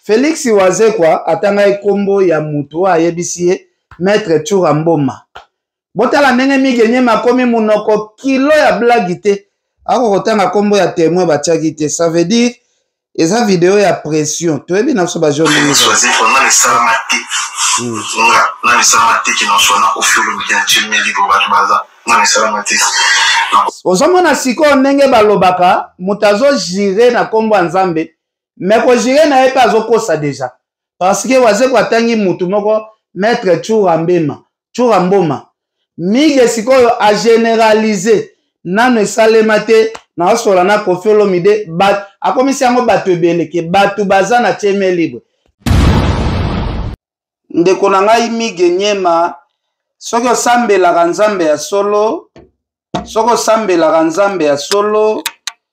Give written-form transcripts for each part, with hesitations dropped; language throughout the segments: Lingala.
Félix waze kwa atanga ekombo ya mutu ayebisi Maître Tchura Mboma. Botala ndenge migenye makomi munoko kilo ya blague te. Ako kotanga kombo ya témoin batiaki te. Ça veut dire eza vidéo ya pression. Toyebi na so ba jeune ni. Choisi pendant les salamati. Na les salamati qui n'en sont pas au fur et à mesure que tu libre baza. Na les salamati. Ozomona siko ndenge balobaka mutazo jire na kombo ya Nzambe. Mais ko jire na yepa azokosa déjà. Parce que waze kwa tangi mutu moko Maître Tchura Mboma. Mige sikoyo a généraliser nano esalema te na osola na Koffi Olomide bat akomisi yango bato ebele ke bato baza na tieme libre. Ndeko na ngai Mige Nyema soki osambelaka Nzambe ya solo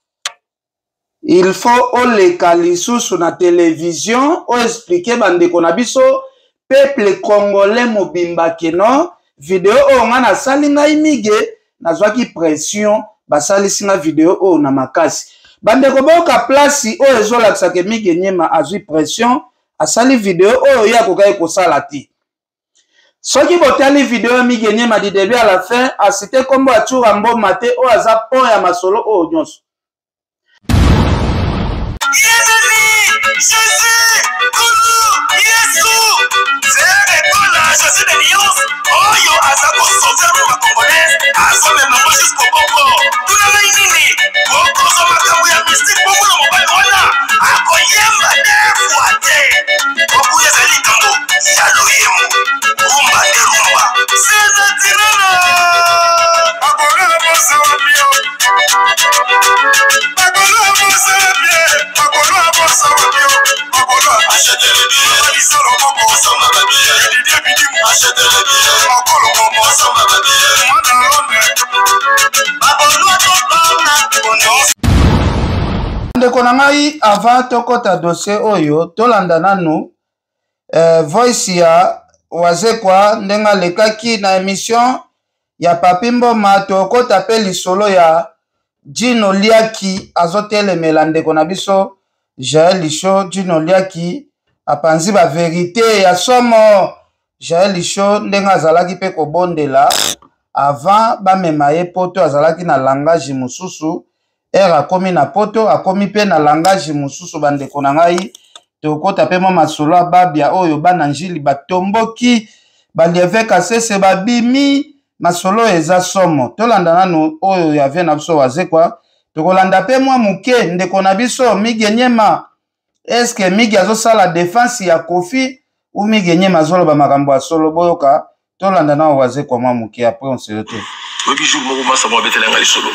il faut oleka lisusu na télévision o expliquer bandeko na biso peuple congolais mobimba keno vidéo o nga na sali ngai Mige nazwaki pression basalisi nga vidéo o na makasi bandeko boka place o ezolakisa ke Mige Nyema azwi pression asali vidéo o ya kokai kosala ti soki botali vidéo ya Mige Nyema di début à la fin asite kombo ya Tchura Mboma te o aza pont ya masolo o nyonso. Jésus de Dios, oyo azako sauver ma congolaise, azome mama jusqu'au bongo. Tuna na nini? Boko so makambo ya mystique bongo na mobile wana. Akoyemba defuate. Boko ya zali kambo, ya loyemu. Rumba de rumba. Seza tirana. Akona bosa wapio. Akona bosa wapio. Akona bosa wapio. Akona achete le billet. Alisoro boko so makabia. Achete le billet. Akolo boko so makabia. Mwana lombe. Akolo boko. Ndeko na ngai avant tokota dossier oyo tolanda nanu voice ya waze kwa ndenga lekaki na émission ya Papi Mboma tokota pe lisolo ya Djino Liaki azotelemela ndeko na biso Jaël Lisho. Djino Liaki apanzi ba vérité ya somo Jaël Lisho ndenga azalaki pe kobondela avant bamema ye poto azalaki na langage mususu akomi na poto akomi pe na langage mususu bandeko na ngai tokota pe mo masolo babia oyo bana njili batomboki balieve kasese babimi masolo eza somo tolanda nanu oyo ya vena biso waze kwa tokolanda pe mwa muke ndeko na biso Mige Nyema eske Mige azosala défense ya Koffi ou Mige Nyema azoloba makambo ya solo boyoka tolanda na waze kwa mwa muke après on se retrouve. Obi jour moko masa mo betela ngali solo.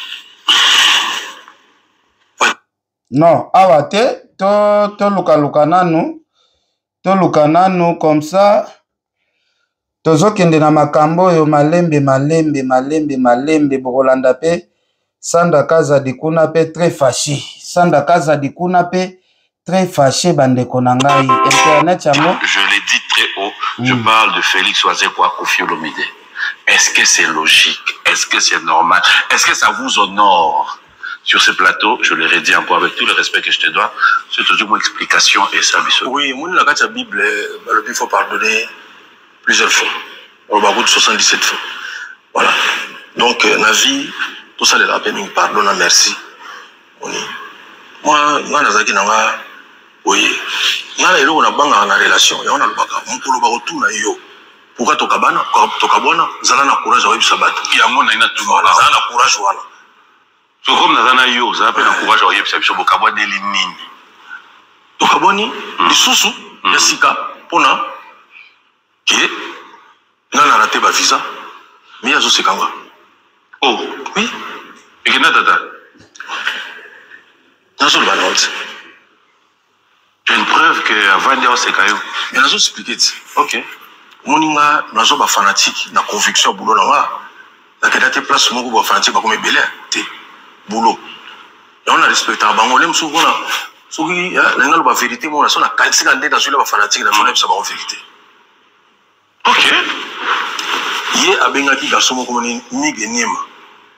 Non, awa te, to luka nanu comme ça. Tozokende na makambo yo malembe bokolanda pe Sanda Kaza dikuna pe très fâché. Sanda Kaza dikuna pe très fâché bandeko na ngai internet yango. Je l'ai dit très haut, je parle de Félix Wazekwa Koffi Olomide. Est-ce que c'est logique? Est-ce que c'est normal? Est-ce que ça vous honore? Sur ce plateau, je le redis encore avec tout le respect que je te dois, c'est toujours mon explication et ça. Oui, moi, la Bible, il faut pardonner plusieurs fois. On va avoir 77 fois. Voilà. Donc, la vie, tout ça, les rappels, nous pardonnons, merci. Moi, oui. On a une relation, on a le pourquoi tokabana, tokabona, zala courage à sabat. Il y a mon courage voilà. So comme nazana yo, ça appelle un courage à yebisa biso bokabwa deli nini. Tokaboni lisusu ya sika pona ke na raté ba visa. Mais yazo sekanga. Oh, oui. Et que tata. Nazo le balance. J'ai une preuve que avant de sekayo. Mais nazo expliquer. OK. Moninga nazo ba fanatique na conviction boulot là. La kedate place moko ba fanatique ba comme belé. Boulot. Et on a respecté à Bangolem souvent là. Soki la ba vérité moi la qualité quand dans sur la fanatique la sonne ça ba vérité. OK. Yé abengaki garçon moko ni Mige Nyema.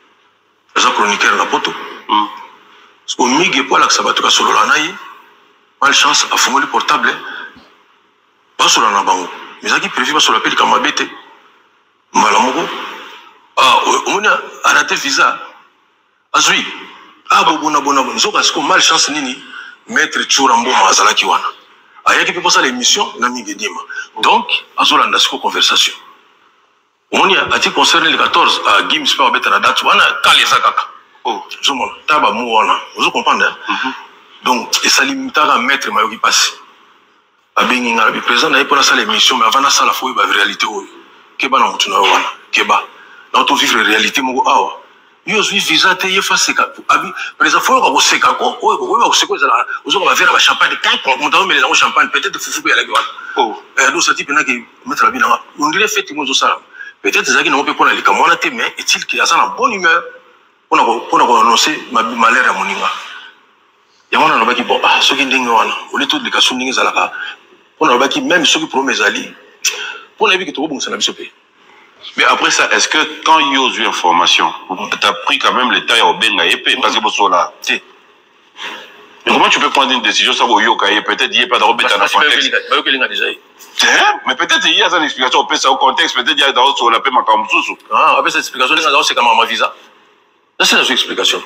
Ça chroniqueur la poto. Parce que Mige pour la sabato ka solo la nayi. malchance a fumé le portable pas sur la bango mais ça qui prévu pas sur la pelle comme abete malamoko on a raté visa azui bona nzoka siko malchance nini maître Churambo mazala ki wana ayaki pe posa l'émission na mingedima donc azolanda siko conversation on y a concerné le 14 à Gims par beta la date wana kaleza kaka zomona taba mu wana vous comprenez donc et ça limite à maître mayoki passe abengi ngala bi président na pour ça l'émission mais avant ça la fois ba réalité oyo keba na mutuna wana keba na to vivre réalité moko awa yo zwi visa te ye face ka abi président faut ko seka ko oyo ba seko za ozo ba verre ba champagne quand on mais les champagne peut-être fufu ya la gwa donc ça type na ki mettre la bina on dirait fait mo zo ça peut-être ça qui n'a pas pour la camona te mais est-il qu'il a ça en bonne humeur pour annoncer malheur à moninga ya wana na baki bon ce qui ndinga wana au lieu de kasu ndinga zalaka on a baki même ceux qui promet ali pour na bi que to bon ça na biso pe. Mais après ça, est-ce que quand il y a eu information, tu as pris quand même le temps au Benga épée parce que vous êtes là. Mais comment tu peux prendre une décision ça au Yoka peut-être il n'y a pas de rebelle dans le contexte. Mais peut-être il y a une explication au ça au contexte, peut-être il y a dans la paix Makamoussou. Ah, après cette explication, c'est comme ma visa. Ça c'est la explication.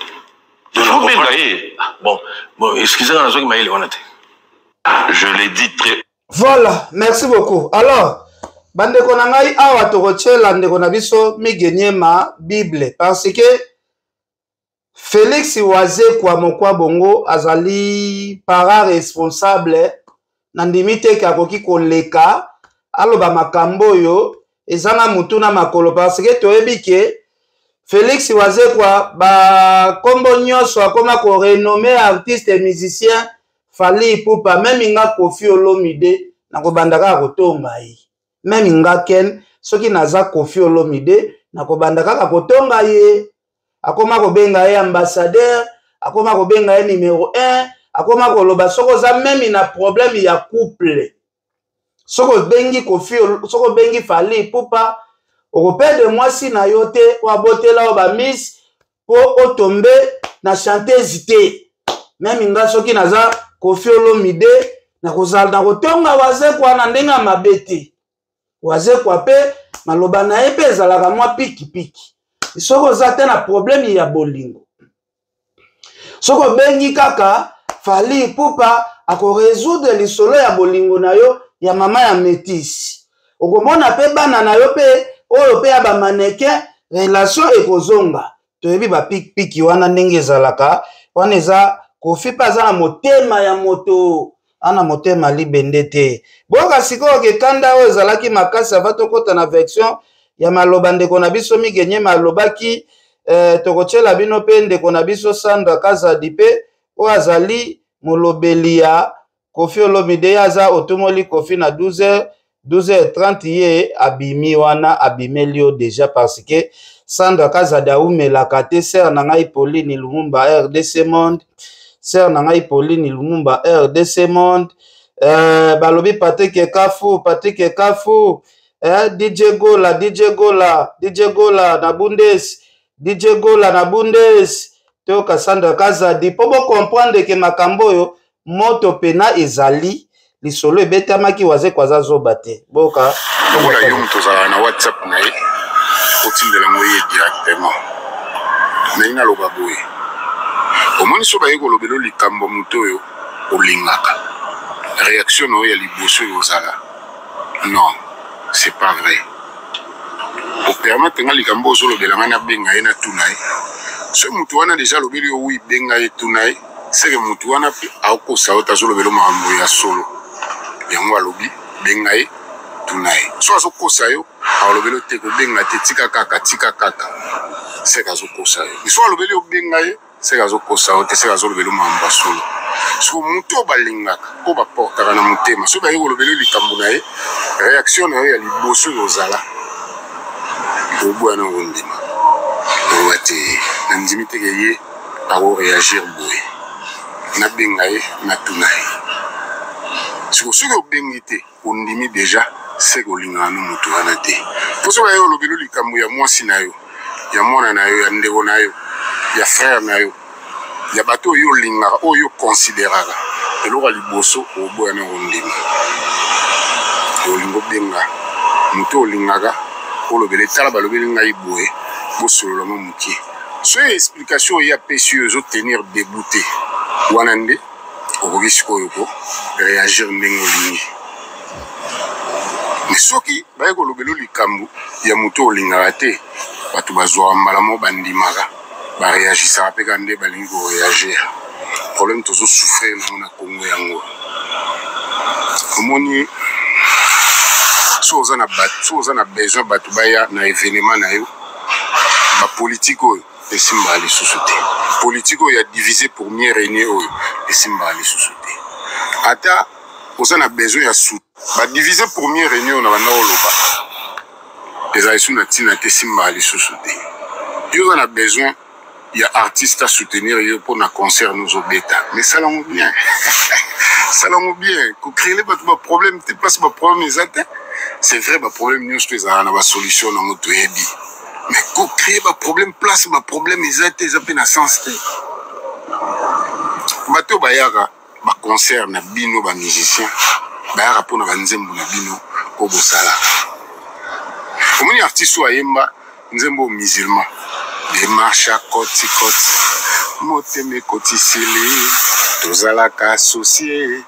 Bon, excusez-moi, je l'ai dit très. Voilà, merci beaucoup. Alors, bandeko na ngai awa tokotiela ndeko na biso Migeniema Bible parce que Félix Wazekwa mokwa bongo azali para responsable na ndimite ka koki koleka aloba makambo yo ezana mutu na makolo parce que toyebi ke Félix Wazekwa ba kombo nyonso akoma ko renommer artiste et musicien Fally Ipupa même inga Koffi Olomide na kobandaka kotonga yi même inga Ken soki naza Koffi Olomide na kobandaka ka kotonga ye akoma kobenga ye ambassadeur akoma kobenga ye numéro 1 akoma koloba soko za même na problème ya couple soko bengi Koffi soko bengi Fally Ipupa okopede mwasi na yote wa botela ba miss po otombe na chanteuse te même inga soki naza Koffi Olomide na kozala na kotonga Wazekwa na ndenga mabete Wazekwa pe maloba na ye pe ezalaka mwa piki soko za te na problème ya bolingo soko bengi kaka Fally Ipupa ako résoudre lisolo ya bolingo na yo ya mama ya Métis okomona pe bana na yo pe oyo pe ya ba mannequin relation ekozonga toyebi ba piki wana ndenge ezalaka wana eza Koffi pa za na motema ya moto ana motema libende te boka sikoyo ke kanda oyo ezalaki makasi ava tokota na version ya maloba ndeko na biso Migeniema alobaki tokotiela bino pe ndeko na biso Sandra Kazadi pe oyo azali molobeli ya Koffi Olomide aza otomoli Koffi na 12h30 ye abimi wana abimeli déjà parce que Sandra Kazadi aumelaka te sœur na ngai Pauline Lumumba RDC Monde sœur na ngai Pauline Lumumba RDC Monde balobi Patrick Kafu DJ Gola na Bundes to Sandra Kazadi po bo comprendre que makambo yo moto pena ezali lisolo ebetamaki Wazekwa za zoba te boka voilà yo mto za na WhatsApp na ye otindela ngoye directement na ina loba boye omoni so ba yeko lobelo likambo muto yo olingaka réaction oyo ya liboso yo zala non c'est pas vrai au permettre nga likambo zo lobela ngana benga ye na tunai so mutu wana déjà lobeli yo wi benga ye tunai c'est que mutu wana ako saota zo lobelo makambo ya solo yango alobi benga ye tunai so azo kosa yo alobelo te ko benga te tika kaka c'est kazo kosa yo so alobeli yo benga ye c'est kazo kosa yo te c'est kazo lobelo makambo solo so mutu balingaka po ba portaka na mutema so ba yeko lobelo likambo na ye réaction na ye ya liboso yozala obwana ngondima owate na ndimi te ye ako réagir boye na benga ye na tunai so soki obengi te ondimi déjà c'est kolingana no mutu wana te po so ba yeko lobelo likambo ya mwasi na yo ya mwana na yo ya ndeko na yo ya frère na yo ya bato oyo lingaka oyo considéraka eloko liboso oboya na ondima olingo benga muto olingaka olobele tala balobeli ngai boye bosolola mo mukie so explication ya pesi ozo tenir débouté wana nde okoki sikoyo ko réagir ndenge olingi mais soki baye kolobela likambo ya muto olingaka te bato bazwaka mbala mo bandimaka baréagisaka mpe kande balingi koréagir problème tozosouffrir nango na kongo yango omoni so oza na besoin bato baya na événement na yo bapolitike oyo esimbaka lisusu te politike oyo ya divisé pour mieux régner oyo esimbaka lisusu te ata oza na besoin ya sou badivisé pour mieux régner oyo na banda koloba ezala esu na ntina te esimbaka lisusu te yo oza na besoin il y a artiste à soutenir pour un concert nous au bêta mais ça l'en bien ça l'en bien qu'on crée les problèmes t'es pas ce problème exact c'est vrai bah problème nous je à la solution dans notre ébi mais qu'on crée bah problème place bah problème exact ils appellent à sens bah to bayara bah concert na bino bah musicien bayara pour na banzembo na bino ko bosala comme un artiste ou ayemba nzembo musulman démarche koti moteme koti sili tozalaka associé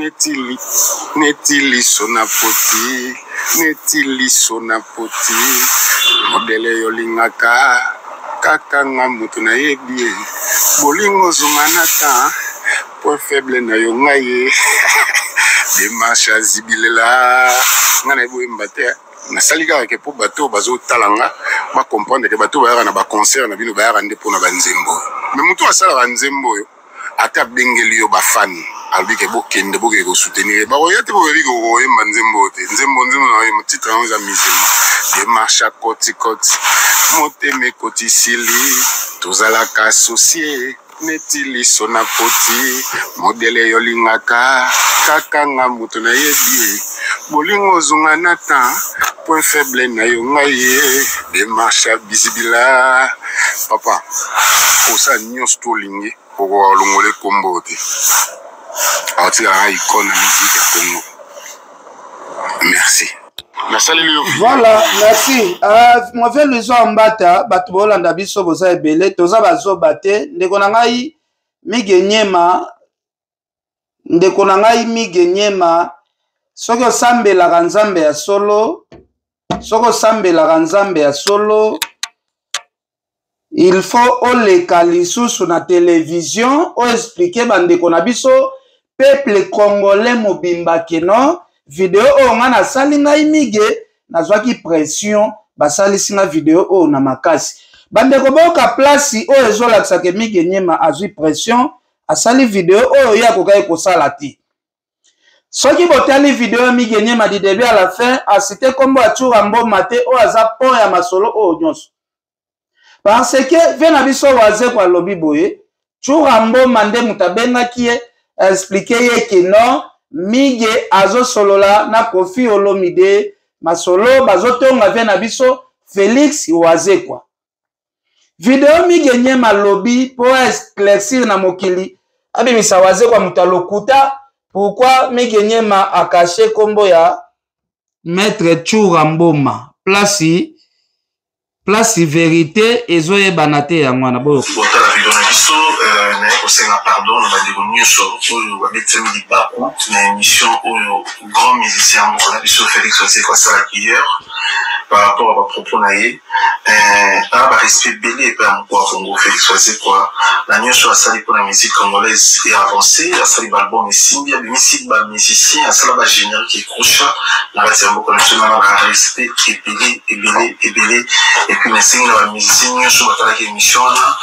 netili sona poti modele yolingaka kakanga mutu na yebi bolingo zongana ta point faible na yo ngaye démarche zibilela ngana eboyemba te na salika ke po bato bazo talanga ba comprendre que bato ba na ba concert na bino ba rande pour na banzembo mais mutu asala banzembo yo ata bengeli yo ba fan albi ke bo kende bo ke go soutenir ba o yate bo bi go yemba nzembo te nzembo na yo titre za musulman démarche koti moteme koti sili tozalaka associé netili sona poti modele yolingaka kakanga mutu na yebi bolingo zonga nata point faible na yo ngaye démarche bisibila papa osa nyos to lingi poko longole kombo te ati la icône musique ya Congo merci. Voilà, merci. Moi fait le son mbata bato bolanda biso boza ebele toza bazo bate ndeko na ngai migenyema soko osambelaka nzambe ya solo il faut oleka lisusu na télévision o expliquer bandeko na biso peuple congolais mobimba keno video o nga na sali ngai mige nazwaki pression basalisi nga video o na makasi bandeko boka place o ezolakisa ke migenyema azwi pression asali video o ya kokai kosala ti soki botali video ya migenyema du début à la fin asite kombo atura mboma te o aza pont ya masolo o nyonso parce que vena biso waze kwa lobi boye tura mboma nde mutabengaki ye expliquer ye ke non mige azo solola na Koffi Olomide masolo bazotonga vena biso Félix Wazekwa video migenyema lobi po esclaircir na mokili abimisa Wazekwa mutalokuta pourquoi migenyema akache kombo ya maître Chura Mboma place vérité ezoyebana te ya mwana boyo botala video na biso na kosenga pardon na bandeko nyonso oyo babetami libaku na émission oyo grand musicien moko na biso Félix Wazekwa asalaki hier par rapport à ma propos na ye ba respect belé pe moko wa Congo Félix Wazekwa na nyonso asali pour la musique congolaise et avancée asali ba album esimbi abimisi ba musicien asala ba générique et crochet na ba moko na sema na respect ebele et puis merci à la musicien sur la émission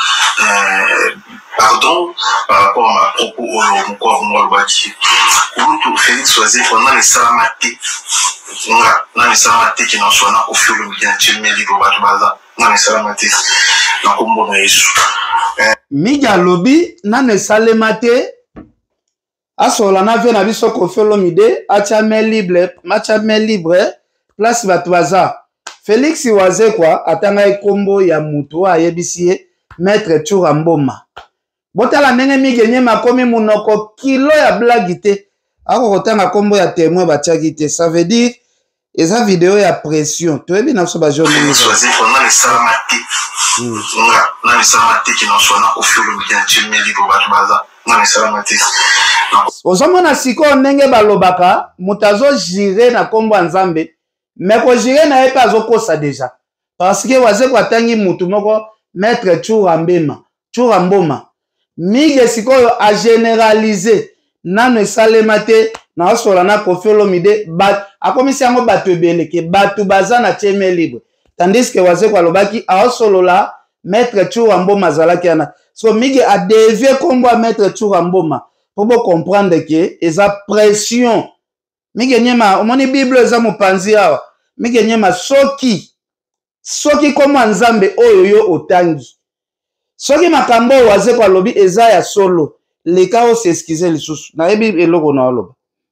pardon par rapport à ma propos au Mouabaki ou Félix Wazekwa na les salamate na les salamate qui n'en sont pas au fil de l'année libre baza na les salamate na kombo na Yesu miga lobi na ne salamate asola na vient na biso Koffi Olomide achame libre place bato baza Félix Wazekwa atanga ekombo ya mutu ayebisi ye maître Chura Mboma botala ndenge migenye makomi munoko kilo ya blague te ako kotanga kombo ya témoin batiaki te ça veut dire eza vidéo ya pression toyebi na biso bajeune choisir pendant les salamati na les salamati qui n'en soit na ofilo bien chimé libre batu baza na les salamati ozomona sikoyo ndenge balobaka moto azogire na kombo ya nzambe me kogire na ye mpe azokosa deja parce que wazeko atangi mutu moko maître Tchura Mboma mige sikoyo agénéralize nano esalema te na osola na Koffi Olomide akomisi yango bato ebele ke bato baza na tieme libre tandis que wazeko alobaki aosolola maître Tchura Mboma azalaki yana so mige adevie kombo ya maître Tchura Mboma po bo comprendre ke eza pression mige nyema omoni bible eza mopanzi awa mige nyema soki kombo ya nzambe oyo yo otangi soki makambo oyo wazeko alobi eza ya solo leka oseskize lisusu nayebi eloko na oloba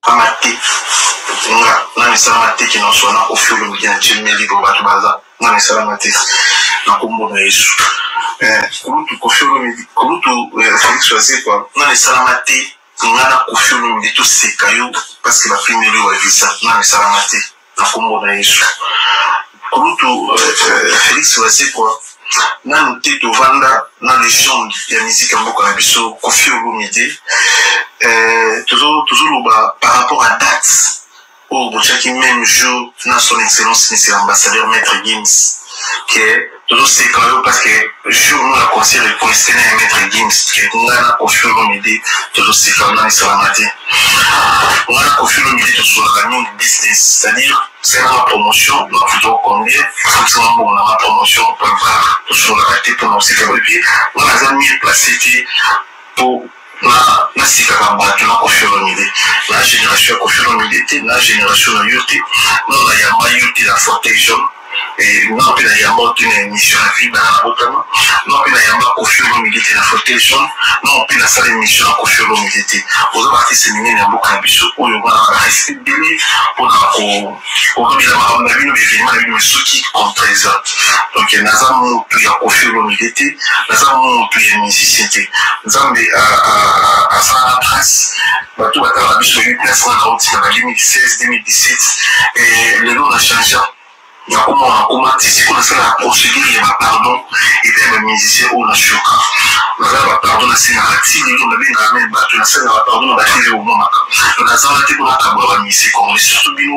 na misalama te ki n'en soit na Koffi Olomide na chimé libre batu baza na misalama te na kombo na Yesu kulutu Koffi Olomide kulutu Félix Wazekwa na misalama te nga na Koffi Olomide toseka yo parce que bapimeli wa visa na misalama te na kombo na Yesu kulutu Félix Wazekwa nanu te tovanda na légende ya musique ya mboka na biso Koffi Olomide tozoloba par rapport à date au botiaki même jour na son excellence monsieur l'ambassadeur maître Gims que tozoseka yo parce que jour nous la concert epoestene ya maître Gims que nga na Koffi Olomide tozoseka na misalama te nga na Koffi Olomide tosolaka mingi business c'est-à-dire c'est la promotion donc plutôt combien c'est un bon la promotion pour tosolaka te pour oseka et puis on a mis placé pour na sikaka bato na Koffi Olomide na génération ya Koffi Olomide te na génération na yo te na yamba yo te na fauteuil jaune et non mpe na yamba te na émission ya vie bana na botama non mpe na yamba Koffi Olomide te na fauteuil jaune non mpe nasala émission ya Koffi Olomide te oza baartiste minene ya mboka na biso oyo banaka respect bele mpona kolobela makambo na bino bevenema na bino soki contre eza donc naza motu ya Koffi Olomide te naza motu ya musicien te nzambe asala na prince bato batala biso 8 place wana otika na 2016-2017 lelo na change nakoma ti siko nasala procédure ya bapardon ete bamusicien oyo nashoka nazala bapardon nasengaka ti lelo nabengaka me bato nasengaka bapardon na batele omonaka nazala te mpona kabola bamusicien congolais surtout bino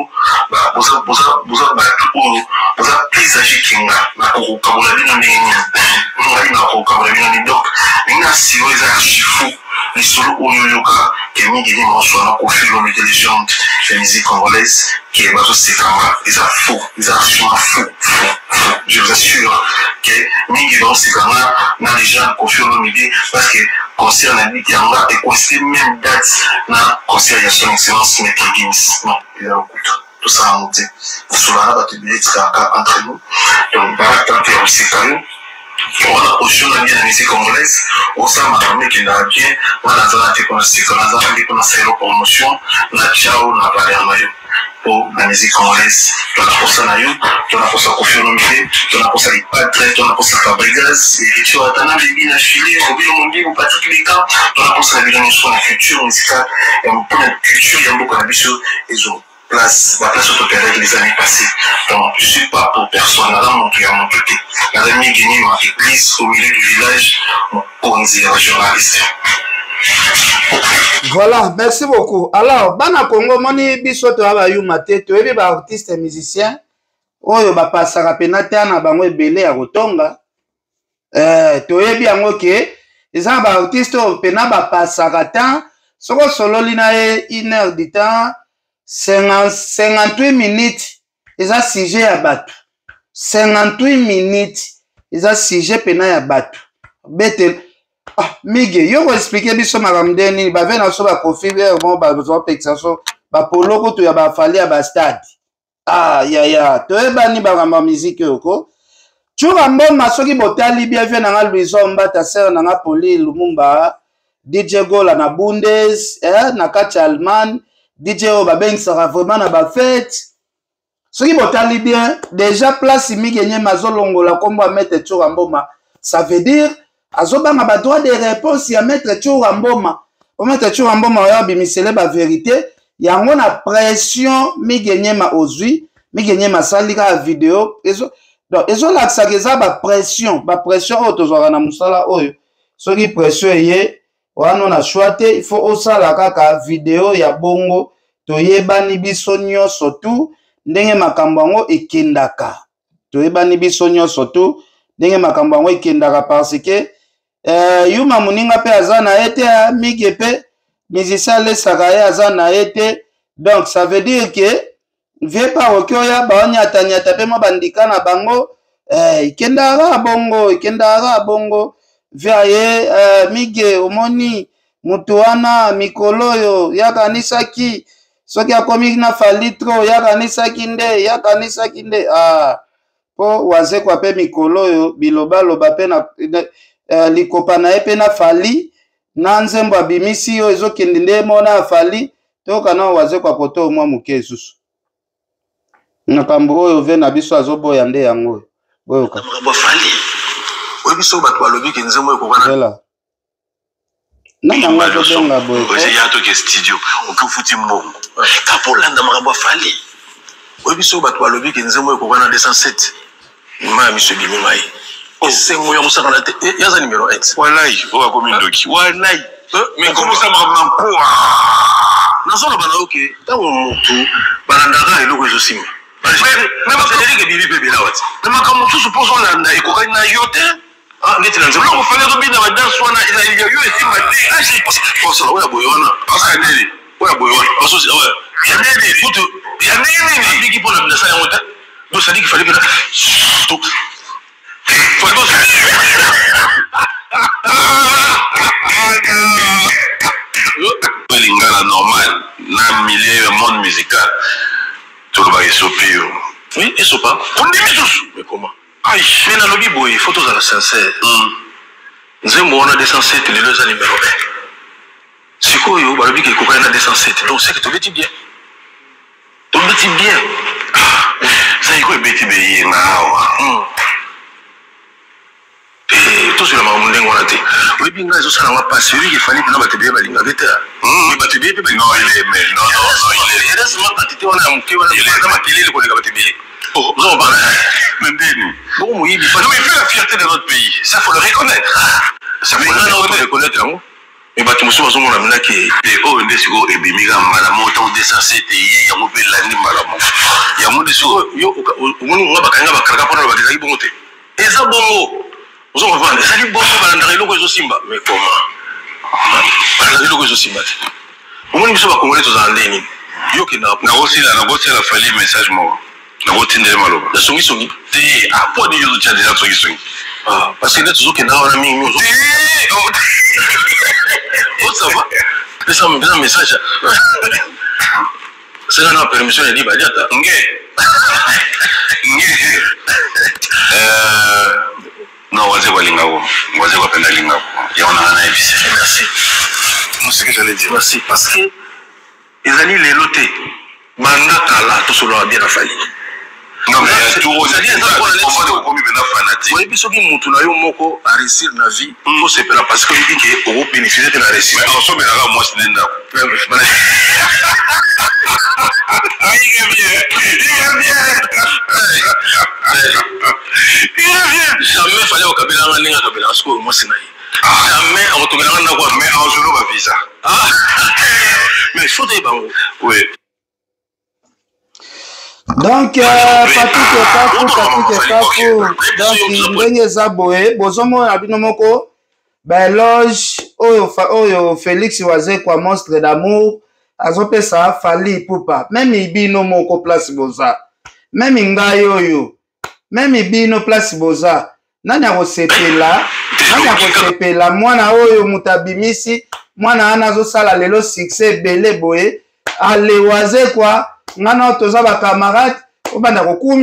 boza bato oyo boza plus age kenga nakokokabola bino ndenge nini ngai nakokokabola bino nini donc ndenge nasiro eza archifu lisolo oyo yoka ke mingi ni moswa na Koffi Olomide légende ya musique congolaise ke bazosekanga eza faux eza archivement faux je vous assure que mingi bazosekanga na légende Koffi Olomide parce que concert na biki yanga ekoinsi même date na concert ya son excellence maître Gims non eza okuta tosala ngo te kosolana bato ebele etikaka entre nous donc baatante ya koseka yo on a aussi la bien la musique congolaise on s'en va mais qui n'a bien on a zala te qu'on sait qu'on a zala te qu'on a fait la promotion na ciao na valeur mayo pour la musique congolaise on a pour ça na yo on a pour ça Koffi Olomide on a pour ça les padres on a pour ça Fabregas et tu as tana les bien affilés au bien monde ou Patrick Leka on a pour ça la bien sur la culture musicale et on prend la culture il y a beaucoup d'ambition ils ont place opérée les années passées. Donc, je ne suis pas pour personne. Là, mon pays à mon côté. La dernière Guinée m'a église au milieu du village pour une journaliste. Voilà, merci beaucoup. Alors, bana Congo, moni biso to aba yuma te, to ebi ba artiste musicien, oyo ba pasaka penate na bango ebele ya kotonga. To ebi yango ke, eza ba artiste o pena ba pasaka tan, soko sololi na e 1 heure du temps. 58 minutes eza sujet ya bato 58 minutes eza sujet pena ya bato betel mige yo ko expliquer biso makambo nini ba vena so ba confirmer bon ba zo pexaso ba poloko to ya ba fali ya ba stade ya to ebani ba ngamba musique yoko Tchura Mboma soki botali bien vient na Louison Mbata sœur na Poli Lumumba DJ Gola na Bundes na Kacha Alman DJ Obabeng sera vraiment na ba fête. Ce qui botali bien, déjà place mi gagné mazolongo la combo à mettre Tchura Mboma. Ça veut dire azobanga ba droit de réponse ya maître Tchoura Mboma o maître Tchoura Mboma oyo bimisele ba vérité yango na pression migenyema ozwi migenyema salika vidéo donc ezolakisaka eza ba pression oyo tozwaka na mosala oyo soki pression eye wana na choix te il faut osala kaka vidéo ya bongo toyebani biso nyonso tu ndenge makambo yango ekendaka toyebani biso nyonso tu ndenge makambo yango ekendaka parce que Yuma Muninga pe aza na ete mige pe musicien lesaka ye aza na ete donc ça veut dire que vie pa okyoya baonyatanyata pe mo bandika na bango ikendaka bongo via ye mige omoni mutu wana mikolo oyo yakanisaki soki akomi na falitro yakanisaki nde po wazekwa pe mikolo oyo bilobaloba pe na likopa na ye pe na fali na nzembo abimisi oyo ezokende nde mona afali toyoka na wazekwa poto mwa moke esusu makambo oyo ve na biso azoboya nde yango oyo makambo afali oyo biso bato balobi ke nzembo ekokana nani yango azobenga boye ya toke studio okifuti mbongo kapolanda makambo afali oyo biso bato balobi ke nzembo ekokana 207 maya miso ebimi mai esengo ya mosaka na te yaza numéro 1 walai oyo akomi ndoki walai mais comment ça makambo na mpoa nazoloba na oke ntango motu balandaka eloko ezosimba baselelike bibi mpe bela wati na makambo mosusu mposo olanda ekokani na yo te neti na nzembo ofali ezobina badanse wana yo esimba te posala oyo aboye wana asa ya nini oyo aboye wana basosi ya nini kutu ya nini biki mpo na binasa yango te dosadiki fali pena lingala normal na milieu ya monde musical toloba esopi yo oui esopa ondimi susu mais comment ai mais nalobi boye il faut tozala sincère nzembo wana 207 lelo eza numéro 1 sikoyo balobi ke ekokani na 207 donc c'est que tobeti bien zaiko ebeti beyenga awa tous sur la maman ndenge wana te oyebi ngai ezosala nga pasi oyebi efali mpena bato ebeye balingaka te bato ebeye mpe balingaaeresema kantité wana ya moke wana na makelele koleka bato ebeye ozomobana ndeni bongo moyibi la fierté de notre pays ça faut le reconnaître ça faut le reconnaître yango mais bato mosusu bazomona minaki oyo nde sikoyo ebimika mbala moko ntango desensete ye yango mpe elandi mbala moko yango nde sikoyo omoni nga bakanga bakalaka mpona lobaka ezalaki bongo te eza bongo vous en revenez, ça dit bon, balandaka eloko ezosimba mais comment balandaka eloko ezosimba te omoni biso bakongole tozala ndeni yoke nakosila fali message moko nakotindele maloba nasongisongi te apo adi yo totya deja songisongi parce que nde tozokendaka wana mingi osava pesa message seka na permission ya liba aliata nge non waze balingako waze bapenda lingako yaona na ebise merci non c'est que j'allais dire merci parce que ezali lelo te banda kala tosoloka bien na fali non mais tout okomi bena fanatique oyebi soki mutu na yo moko aréussir na vie osepela parce que oyebi ke okobénéficie te na réussite osobelaka mwasi nde ndako jamais fallait au kabila ngani nga kabila siko moi sina jamais on tokela ngana kwa mais en jour ba visa mais faut des bango oui donc Patrick Kaku donc ndenge eza boye bozomona bino moko baeloge oyo Félix Wazekwa monstre d'amour azopesa Fally Ipupa même ibino moko place boza même ngai oyo même ibino place boza nani akosepela mwana oyo mutabimisi mwana ana azosala lelo succès ebele boye ale Wazekwa ngana toza ba camarade obanda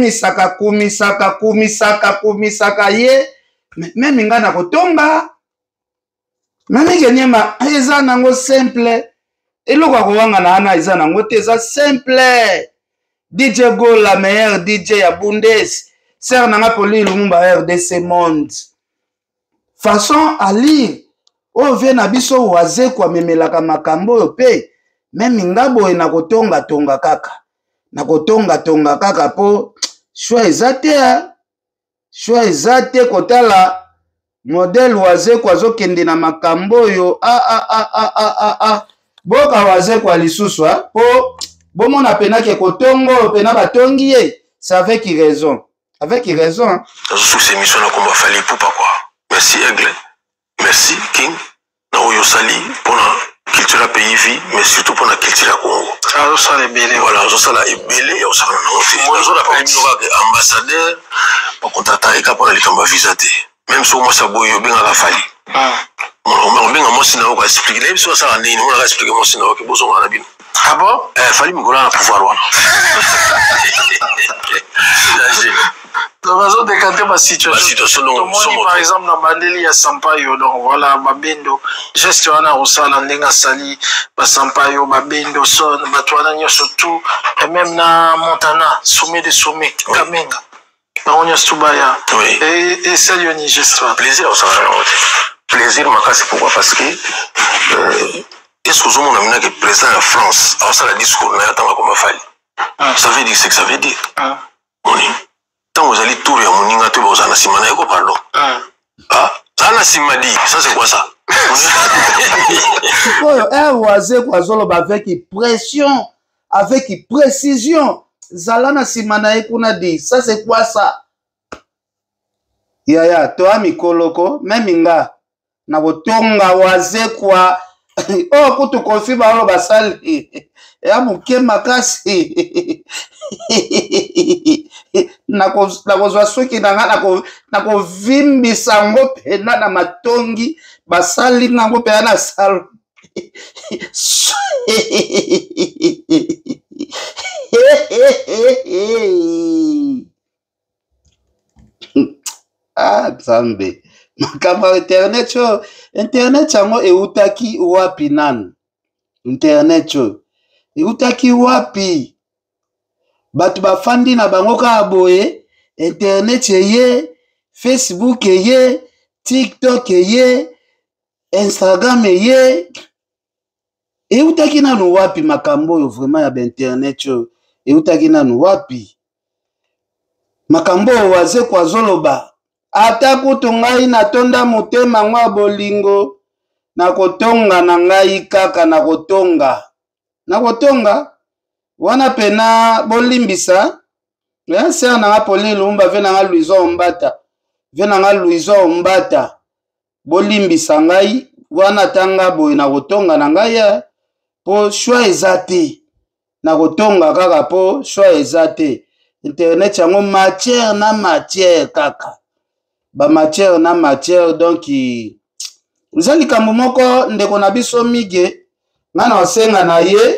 kumisaka ye même ngana kotonga mami kenyema eza nango simple eloko akowanga na ana eza nango te eza simple DJ Go la meilleure DJ ya Bundes ser nanga Poli Lumumba RDC Monde façon à lire oyo vie na biso waze kwa memelaka makambo oyo pe meme nga boye na kotonga kaka po choix eza te kotala modèle waze kwa azokende na makambo oyo boka waze kwa lisusu po bomona penake kotongo pena batongi ye c'est avec raison sous émission na komba fali pupa quoi. Merci Aigle, merci King na oyo sali pour la culture pays vie mais surtout pour la culture Congo. Alors ça les belé voilà, ça la ebélé au ça na moi je l'appelle ambassadeur pour contracter pour aller comme visa té. Même si moi ça boyo bien la fali. On bien moi si na ko expliquer même si ça na on va expliquer moi si na ko bozo na bin. Ah bon? Fali me gola pouvoir wana. Donc, on a décanté ma situation. Par exemple, dans Bandeli, il y a Sampaio, donc voilà, Babendo, gestionnaire au salon, Nenga Sali, Sampaio, Babendo, Son, Batuana, surtout, et même dans Montana, sommet de sommet, Kamenga, on y a Stubaya, et Salioni, gestionnaire. Plaisir, ça va. Plaisir, ma c'est pourquoi? Parce que, est-ce que vous avez que le président de la France, alors ça, la discours, on a attendu comme fallu. Ça veut dire ce que ça veut dire. Tant vous allez tout mon ninga tout vous en a simana ego pardon. Ça na simadi, ça c'est quoi ça? Waze kwa zolo avec pression, avec précision. Zalana simana ekuna di, ça c'est quoi ça? Ya toa mikoloko, même nga na botonga waze kwa oh kutu kofi ba lo basali. Ya muke makasi. Nakozwa soki nako vimbisa ngo pena na matongi basali nango pena na salo. Zambe makamba internet yango eutaki wapi nanu? Internet eutaki wapi? Batu bafandi na bango ka boye, internet ye, Facebook ye, TikTok ye, Instagram ye. Eutaki nanu wapi makambo yo vraiment ya internet yo? Eutaki nanu wapi? Makambo waze kwa zoloba. Ata kutu ngai natonda motema ngwa bolingo, na kotonga na ngai kaka na kotonga. Na kotonga? Wana pena bolimbisa ya ser na Poli Lumba vena nga Louison Mbata bolimbisa ngai wana tanga boy na kotonga na ngai po choix ezate na kotonga kaka po choix ezate internet yango matière kaka ba matière na matière donc uzali kambo moko ndeko na biso mige ngana osenga na ye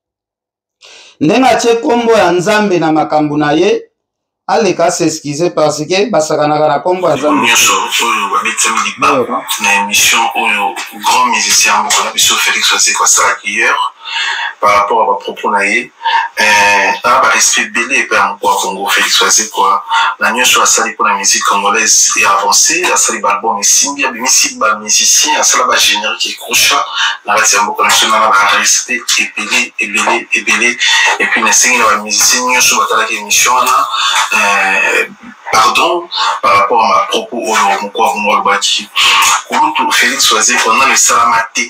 ndenga che kombo ya Nzambe na makambo na ye aleka s'excuser parce que basakanaka na kombo ya Nzambe oyo babetami libaku na émission oyo grand musicien moko na biso Félix Waze kwa salaki hier par rapport à propos na ye na ba respect belé pe en Congo Félix Waze kwa na nyonso asali pour la musique congolaise et avancée asali ba album esimbi abimisi ba musicien asala ba générique ekrocha na ba tiambo national na ba respect ebelé et puis na sengi na ba musicien nyonso batalaki émission na pardon par rapport à ma propos oyo moko ngolbaki kutu Félix Waze kwa na salamate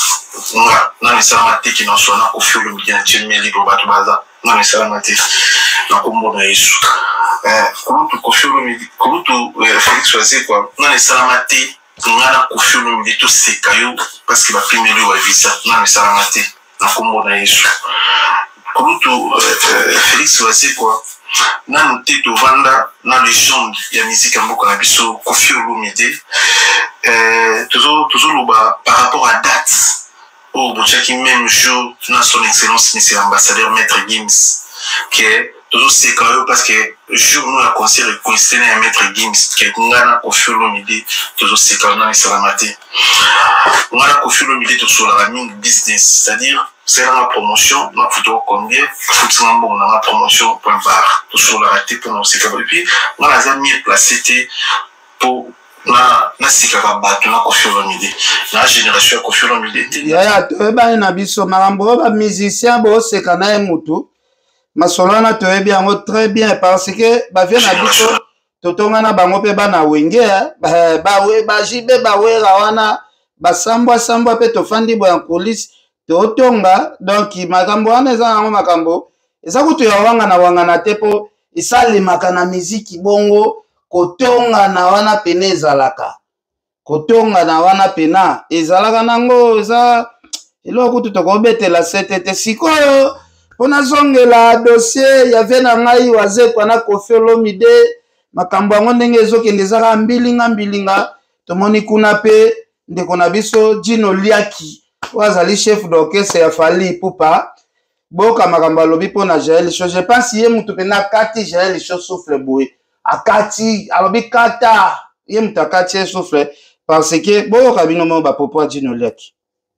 na salamate qui n'en soit na Koffi Olomide na Tchemeli libre batu baza na salamate na kombo na Yesu kutu Koffi Olomide kutu Félix Waze kwa na salamate na Koffi Olomide to sekayo parce que ba primeli wa visa na salamate na kombo na Yesu kutu Félix Waze kwa na noté de vanda na légende ya musique mboka na biso Koffi Olomide toujours loba par rapport à date au Bochaki même jour na son excellence monsieur ambassadeur maître Gims qui est toujours c'est quand même parce que jour nous la concert coïncide à maître Gims qui est ngana Koffi Olomide toujours c'est quand même salamate ngana Koffi Olomide toujours la mine business c'est-à-dire c'est la promotion, ma photo combien, faut bon la promotion point barre, tout sur la raté pour nous c'est comme et puis on a mis placé pour na sikaka bato na Koffi Olomide na génération ya Koffi Olomide yaya toyebani na biso makambo oyo bamusicien booseka na ye mutu masolo wana toyebi yango très bien parce que bavie na biso totonga na bango mpe bana wenge bajibe bawera wana basambwasambwa mpe tofandi boya kolisi totonga donc makambo wana eza nango makambo eza kutu ya wangana te mpo esalemaka na miziki bongo kotonga na wana pene ezalaka kotonga na wana pena ezalaka nango eza eloko kutu tokobetela sete te sikoyo mpona zongela dossier yave na ngai wazekwa na Koffi Olomide makambo yango ndenge ezokende ezaka mbilinga tomoni kuna mpe ndeko na biso Dino Liaki oyo azali chef d'orchestre ya Fally Ipupa boka makambo alobi mpona Jaël Lisho je pense ye mutu mpena akati Jaël Lisho souffle boye akati alobi kata ye mutu akati ye souffle parce que boyoka bino mo bapopo ya Dino Liaki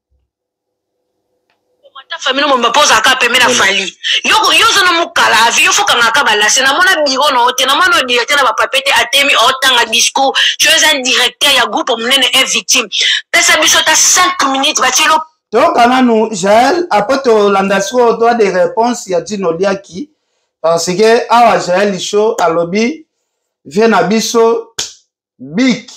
famille mo mbapoza ka pembe na Fally yo zo na mukala avi yo foka ngaka balase na mona biro no te na mona directeur na ba papete atemi otanga discours tu es un directeur ya groupe munene est victime pesa biso ta 5 minutes batilo toka nanu Jaël après to landa so to des réponses ya Dino Liaki parce que awa Jaël Lisho alobi vient na biso bik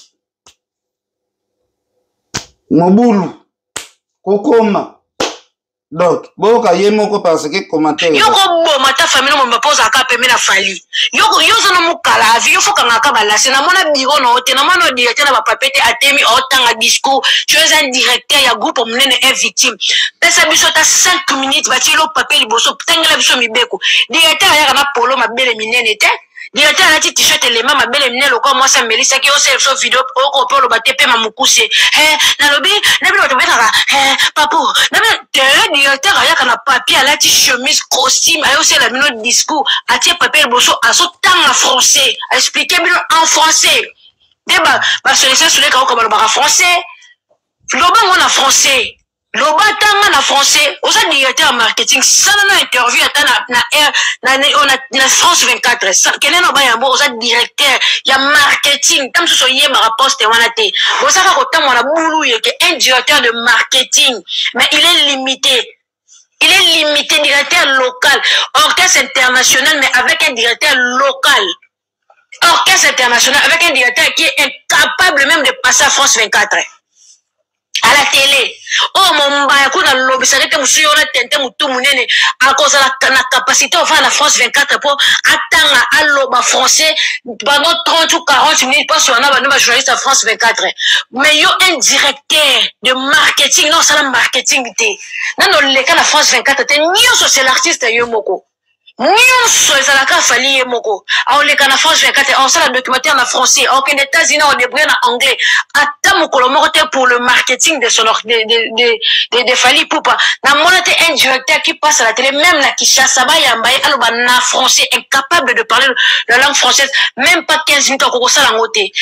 mobulu kokoma donc boka ye moko parce que commentaire yo ko bo mata famille mo mbapoza ka pembe na Fally yo zo na mukala avi yo foka ngaka balase na mona biro no te na mona directeur na ba papete atemi otanga discours tu es un directeur ya groupe munene est victime pesa biso ta 5 minutes batilo papier liboso tengela biso mibeko directeur ya kana polo mabele minene te directeur a dit t-shirt les mains mabele minene lokwa moi ça melisa ki o self vidéo o polo batepe mamukuse na lobi na bilo to betaka papu na directeur a kana papier a lati chemise costume a aussi la minute discours a tie papier liboso aso tanga français a expliquer bilo en français débat ba solution sur les cas comme le français loba ngona français loba tanga na français osa directeur marketing sana na interview ata na France 24 kene no ba yambo osa directeur ya marketing tam so yé ma poste wana te osa ka kotama na bulu yeke un directeur de marketing mais il est limité directeur local orchestre international mais avec un directeur local orchestre international avec un directeur qui est incapable même de passer à France 24 à la télé oh mon mbaya kuna lobisa te musu yona tente mutu munene akoza na capacité au faire la France 24 pour atanga aloba français pendant 30 ou 40 minutes parce qu'on a ba journaliste à France 24 mais yo un directeur de marketing non ça la marketing té nano le cas la France 24 té nyoso c'est l'artiste yo moko nyonso ezalaka Fally ye moko aoleka na France 24 aosala documentaire na français aokende États-Unis aodébrouille na anglais ata mokolo moko te pour le marketing de son de Fally Ipupa na mona te un directeur qui passe à la télé même na Kinshasa bayamba ye aloba na français incapable de parler la langue française même pas 15 minutes akokosala ngo te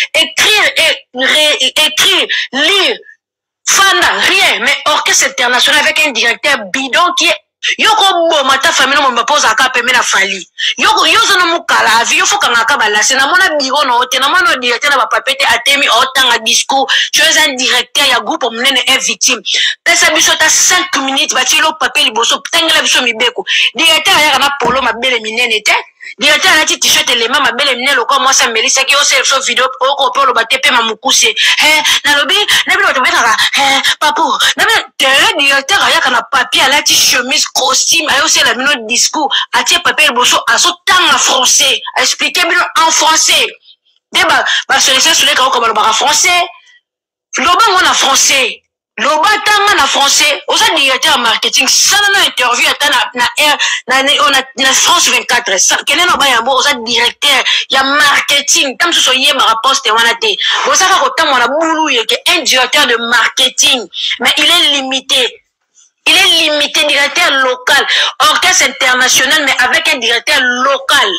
écrire lire fanda rien mais orchestre international avec un directeur bidon qui est yoko bo mata famille mo mbapoza ka pembe na Fally yo zo na mukala avi yo foka ngaka balase na mona biro no te na mona directeur na ba papete atemi otanga discours tu es un directeur ya groupe munene est victime pesa biso ta 5 minutes batilo papier liboso tengela biso mibeko directeur ya kana polo mabele minene te directeur a dit t-shirt les mains mabele minene lokwa moi ça melisa ki o self vidéo o polo batepe mamukuse na lobi na bilo to betaka papu na directeur a kana papier a lati chemise costume a aussi la minute discours a tie papier liboso aso tanga français a expliquer bilo en français débat ba solution sur les cas comme le français loba ngona français loba tanga na français osa directeur marketing sana na interview ata na France 24 kene no ba yambo osa directeur ya marketing tam so yé ma poste wana te osa ka kotama na bulu yeke un directeur de marketing mais il est limité directeur local orchestre international mais avec un directeur local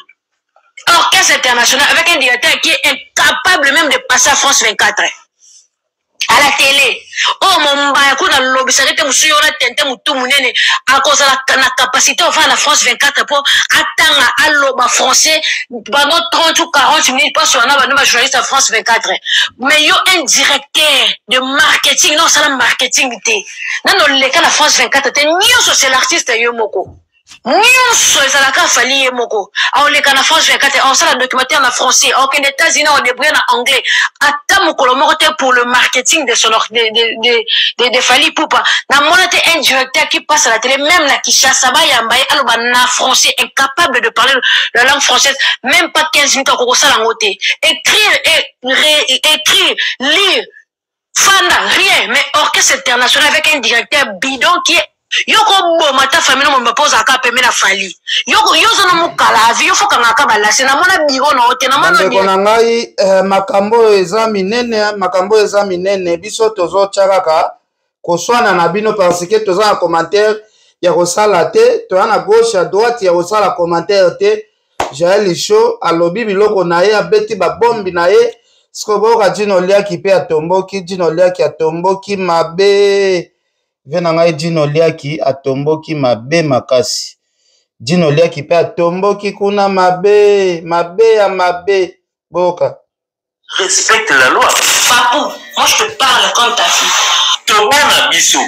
orchestre international avec un directeur qui est incapable même de passer à France 24 à la télé. Oh mon mbaya kuna lobby ça était musuyo na tente mutu munene à cause la capacité de faire la France 24 pour attendre à l'oba français pendant 30 ou 40 minutes pas sur un journaliste à France 24. Mais yo un directeur de marketing non ça la marketing té. Non le cas la France 24 té nyoso c'est l'artiste yo moko. Nyonso ezalaka fali ye moko aoleka na France 24 osala documentaire na français okende États-Unis on débrouille na anglais ata mokolo moko te pour le marketing de sonore de Fally Ipupa na mona te un directeur qui passe à la télé même na Kinshasa ba yamba ye aloba na français incapable de parler la langue française même pas 15 minutes ko sala ngote écrire écrire lire fanda rien mais orchestre international avec un directeur bidon qui est yoko boma ta famille mo mbapoza ka peme na Fally yoko yozo no mukala avi yo foka ngaka balase na mona biro no te na mona ni kona ngai makambo eza minene biso tozo chakaka koswana na bino parce que toza na commentaire ya kosala te to na gauche à droite ya kosala commentaire te Jaël Show alobi biloko na ye abeti ba bombi na ye skoboka Dino Liaki pe atomboki Dino Liaki atomboki mabe Vena ngai Dino Liaki atomboki mabe makasi. Dino Liaki pe atomboki kuna mabe ya mabe. Boka. Respecte la loi. Papou, moi je te parle comme ta fille. Tomana biso.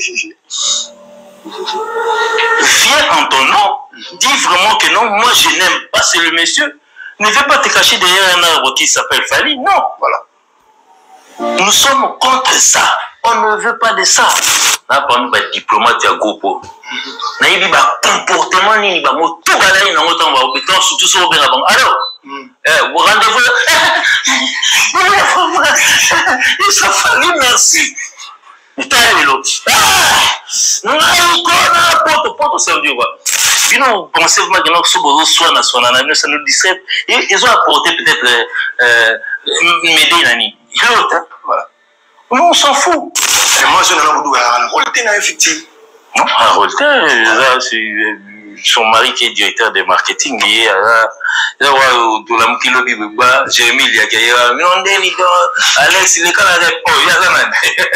Viens en ton nom. Dis vraiment que non, moi je n'aime pas, c'est le monsieur. Ne veux pas te cacher derrière un arbre qui s'appelle Fally. Non, voilà. Nous sommes contre ça. On ne veut pas de ça. Là, par nous, diplomate à groupe. Nous avons un comportement, nous avons tout gagné dans notre temps, surtout sur le banc. Alors, vous rendez-vous là. Il s'est fallu, merci. Nous avons porte ça veut dire quoi? Nous pensons que ça nous distrait. Ils ont apporté peut-être m'aider Nani. Voilà. Non, on s'en fout. Et moi, je n'ai pas de Rolten a effectivement. Non, Rolten, son mari qui est directeur de marketing, il est là, Jérémy, il y a Gaïa, mais on dit, Alex, il est quand même pas, il y a la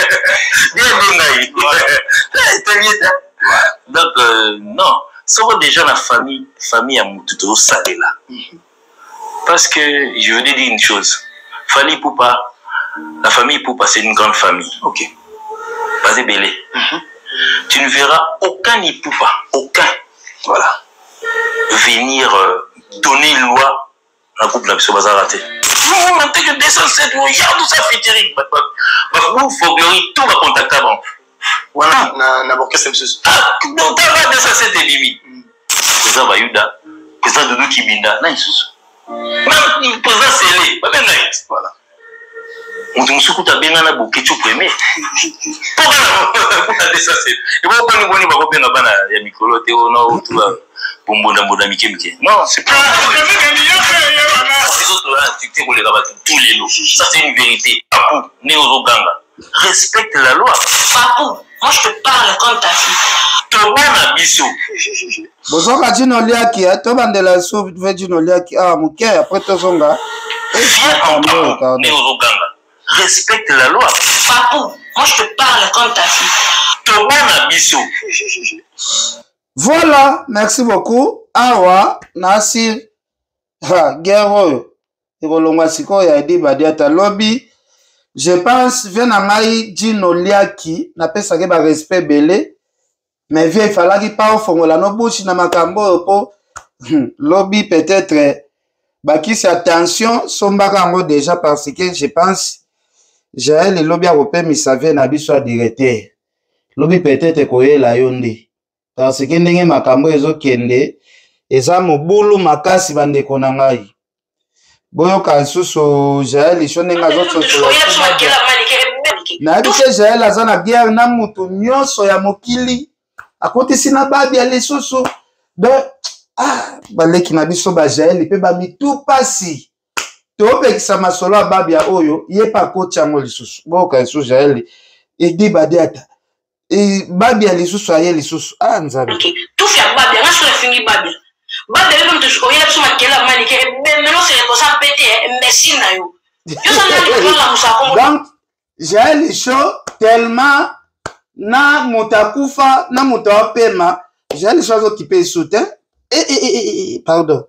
donc, non, ça va déjà la famille à Moutoutou, ça est là. Parce que, je veux dire une chose, Fally Ipupa, la famille Ipupa, c'est une grande famille. Ok. Basé Belé. Tu ne verras aucun Ipupa, aucun, voilà, venir donner une loi à la couple de Bazar raté. Non, on a que 207 milliards de ça fait terrible. Vous folklorique, tout va contacter avant. Voilà. N'abord que c'est monsieur. Ah, donc t'as pas 207 limite. C'est ça, Bayuda. C'est ça, Doudou Kibinda. Non, il même président scellé. Pas même là. Voilà. On te souhaite à bien la bouquet tu premier. Pourquoi ça c'est et bon quand nous va couper na bana ya mikolo te ono tout bombo na mike non c'est pas les autres là tu t'es collé là tous les lots ça c'est une vérité papou né aux Oganga respecte la loi Papou moi je te parle comme ta fille Tomana biso Bozoka Dino Liaki to bandela so Dino Liaki muke après to zonga viens encore né aux Oganga respecte la loi. Papou, moi je te parle comme ta fille. Tomana biso. Voilà, merci beaucoup. Awa, Nasir, Guerrero, Ekolongwa Siko ya Edi Badiata Lobby. Je pense, vient à Maï Dino Liaki, n'a pas sa ba respect belé, mais il fallait qu'il parle au la no bouche na makambo po lobby peut-être. Baki c'est attention, son bagango déjà parce que je pense. Jaël et lobby européen mi savait na biso directeur. Lobby peut-être koye la yonde. Parce que ndenge makambo ezo kende eza mobulu makasi bande konangai. Boyo kansuso Jaël ishonenga zoso so. Na bise Jaël azana guerre na mutu nyonso ya mokili. Akoti sina babi ya lesusu. Donc baleki na biso ba Jaël pe ba mitu pasi. Topekisa masolo ya babia oyo yepa kocha ngo lisusu boka lisusu Jaël edi badiata babia lisusu aye lisusu nzabe tout fait babia na so fingi babia lebe mtu shiko yele suma kela mani ke meno se ko sa pété merci na yo yo ça na ko la musa ko donc j'ai les shows tellement na mutakufa na mutawapema j'ai les choses occupées soutien pardon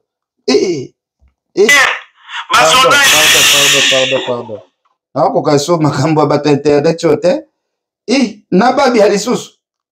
pardon nakoka so makambo ya bata internet chote na babi ya lisusu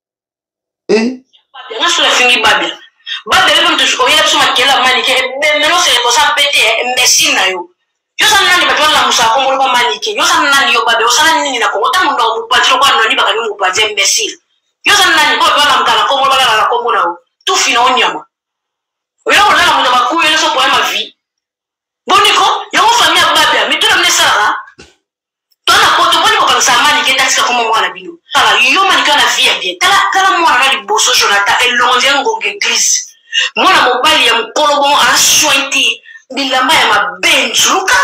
naso fingi babia babia lebo mtu oyela biso makela manike melo se ko sa pete imbécile na yo sana nani bato la musa ko ngolo manike yo sana nani yo babia sana nini na ko ta mundo mu patro kwa nani bakani mu paje imbécile yo sana nani ko la mukala ko ngolo la ko ngona tu fina onyama oyo la mu ba ku yo so poema vie boniko yo famille babia mituna mnesara tona ko to boniko kan sa manike taxi ko mo mwana bino ala yo manike na vie bien kala mwana na liboso Jonathan elonge ngonge église mwana mobali ya mukolo bon a sointi bilamba ya mabenjuka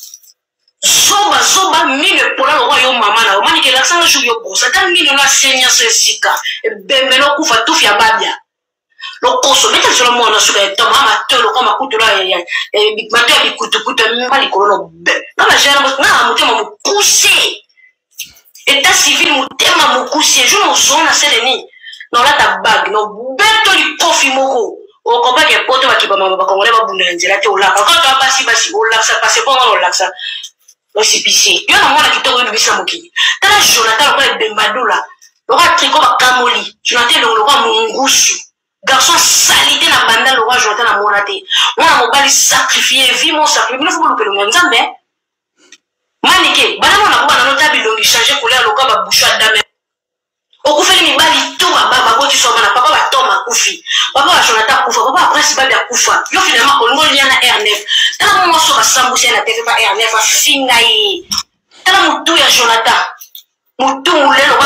soba mine pola lo yo mama na mani ke la sanga ju yo bosa ta mine na senya sesika bembelo kufa tufi ya babia lo koso meta solo mwana suka to mama to lo kama kutula ya bigmate ya bikutukutu mali kolono be na la jana na mutema mukuse état civil mutema mukuse je no zona seleni no la ta bag no beto li kofi moko o ko ba ke poto bakiba mama bakongole ba buna nzela te olaka ko to basi olaksa parce que on olaksa o sipisi yo na mwana kitoko ni bisa mokini tala Jonathan ko bembadula lo ka triko ba kamoli Jonathan lo ko mungusu garçon salité na banda lo ka Jonathan na mona te mwana mobali sacrifier vie mon sacrifice no fuko pelo nzambe manike bana mona ko bana no tabilo ngi changer couleur lo ka ba boucha dame okufeli mibali tu baba boti soma na papa batoma kufi papa wa Jonathan kufa papa principal ya kufa yo finalement ko ngoli na R9 tala mo so basambusi na TV pa R9 afinga yi tala mutu ya Jonathan mutu mulelo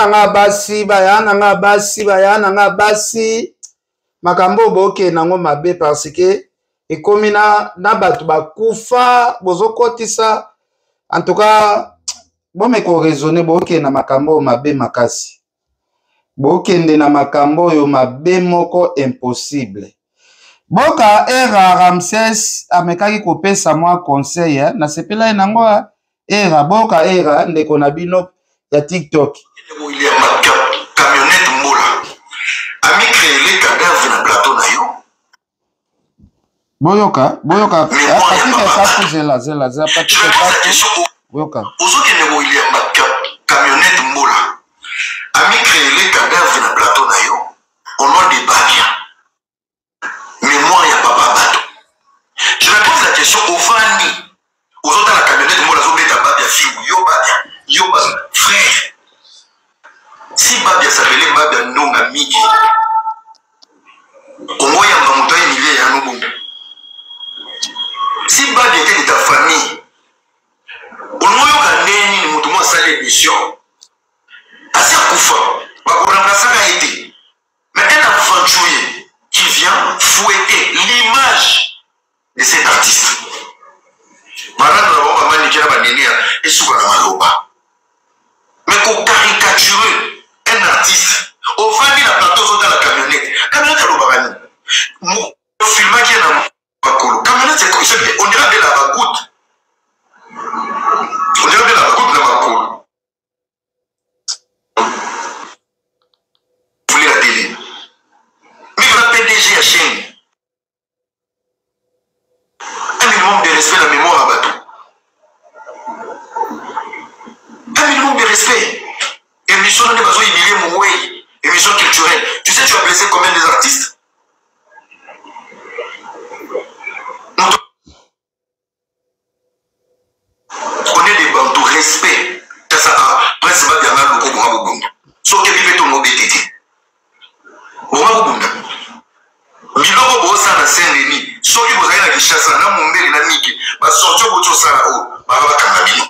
bayana nga basi makambo boke nango mabe parce que ekomi na batu bakufa bozokotisa en tout cas bomeko raisonner boke na makambo mabe makasi bokende na makambo yo mabe moko impossible boka era Ramses amekaki kopesa mwa conseil na sepela nango era boka era ndeko na bino ya TikTok il y a ma camionnette mola ami créé les cadavres na plateau na yo boyoka patike kafu zela patike kafu boyoka ozoki ndeko il y a ma camionnette mola ami créé les cadavres na plateau na yo au nom de Babia mémoire ya papa bato je me pose la question au Vandi aux autres la camionnette mola zobeta Babia fille yo Babia frère si Babia s'appelait Babia Ndonga Miki au moins yamba moto ya nivé ya nubu si Babia était de ta famille au moins yoka neni ni mutu mo sale émission assez Koufa, ça a été. Mais un aventurier qui vient fouetter l'image de cet artiste. Mais qu'on caricature un artiste, au fond de la plateau dans la camionnette. Camionnette à l'Obarani. Le film qui est dans la camionnette, c'est comme ça, on dirait de la bagoute. On dirait de la bagoute de la bagoute. La télé. Mais la PDG à chaîne. Un minimum de respect, la mémoire à bateau. Un minimum de respect. Émission de besoin humilier mon way. Émission culturelle. Tu sais, tu as blessé combien des artistes? On est des bantous, respect. C'est ça, principalement, il y a un loco pour un bon. Sauf que vivez ton mot BTT. biloko bosala sendeni soki bozali na Kinshasa na Mumbeli na Niki basorti botosala o baba bakanga bino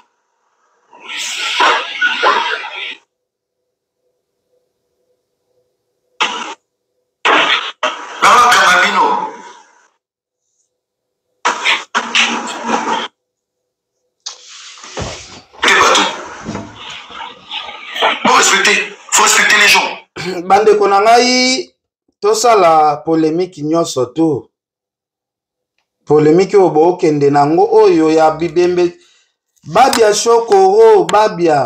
baba bakanga bino que bateau faut respecter les gens. Bandeko na ngai tosala polémique nyonso tu polémique oyo bokende nango oyo ya bibembe Babia Chokoro, Babia,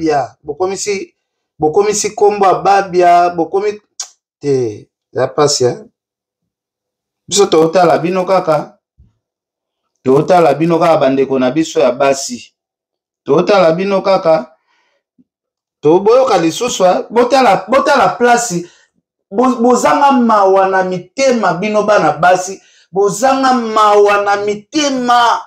bokomisi kombo Babia, bokomi te, ya pasi hein. Biso tootala bino kaka. Tootala bino kaka bandeko na biso ya basi. Tootala bino kaka. Toboyoka lisusu botala place. Bozanga mawa na mitema bino bana basi. Bozanga mawa na mitema.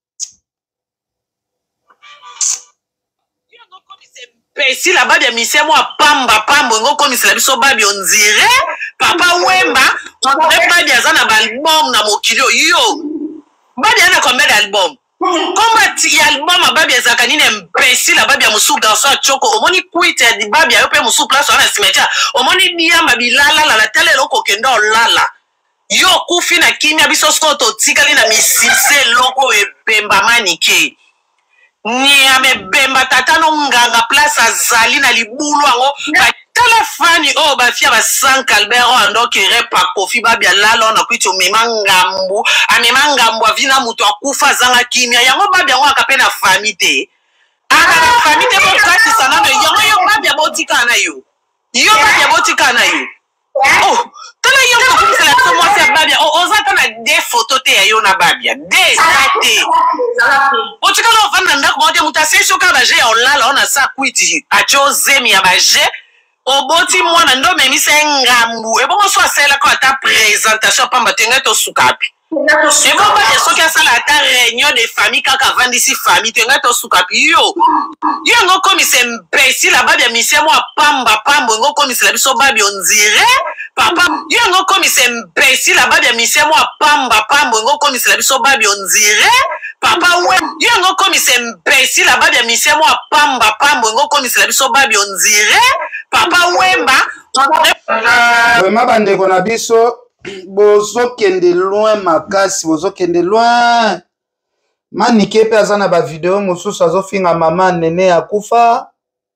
Si la babi a misé moi pamba ngo komisi la biso babi on dirait papa Wemba on dirait babi azana album na mokili yo babi ana combien d'albums comment ti album babi azaka nini imbécile la babi a musu garçon choko omoni quit di babi a yope musu place na cimetière omoni dia mabilala la tele loko kendo lala yo kufi na kimia biso skoto tikali na misise loko ebemba manike ni amebemba tata no nganga place azali na libulu ango batala fani o bafia ba Sank Albert ando kere pa kofi babia lalo na kwiti amema ngambu avina mutu akufa zanga kimia yango babia ngo akape na famille aka famille bo kati sana no yango yo babia botika na yo babia botika na yo oh tala yo ko komisa la so moi c'est babia ozata na des photos te yo na babia des sate o tika no vanda ndako mo te mutase shoka baje ya olala ona sa kwiti acho zemi ya baje oboti mwana ndo memisa ngambu ebongo so asela ko ata présentation pamba tenga to sukapi ebo ba yeso ki asala ata réunion de famille kaka vandisi famille tenga to sukapi yo ngo komisa imbécile la babia mise moi pamba ngo komisa la biso babia on dirait papa ngo komisa imbécile la babia mise moi pamba ngo komisa la biso babia on dirait papa ngo komisa imbécile la babia mise moi pamba ngo komisa la biso babia on dirait papa Wemba vraiment bandeko na biso bozokende loin makasi bozokende loin manike pe aza na ba video mosusu azofinga mama nene akufa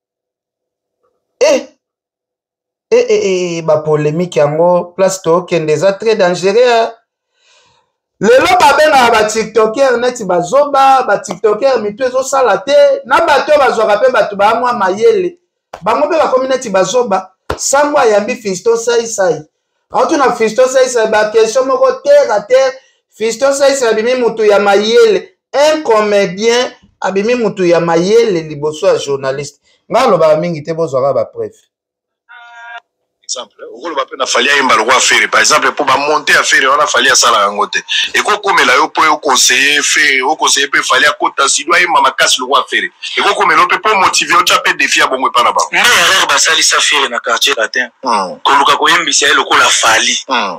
ba polémique yango place tokende eza très dangereux lelo babengaka ba tiktoker neti bazoba ba tiktoker mitu ezosala te na bato bazwaka pe bato bamwa mayele bango mpe bakomi neti bazoba sango ayambi Fiston Saisai autu na Fiston Saisai bakestion moko terre à terre Fiston Saisai abimi mutu ya mayele un comédien abimi mutu ya mayele liboso ya journaliste nga lobaka mingi te bozwaka bapreuve exemple okolo bape na fali ayemba lokwa affaire par exemple pour monter affaire on a fali asala yango te ekokomela yo po conseiller faire au conseiller pe fali akota sidwa ayemba makasi lokwa affaire ekokomela pe pour motiver o chape défi abongo pa na ba erreur basali sa affaire na quartier latin koluka koyembisa ye lokola fali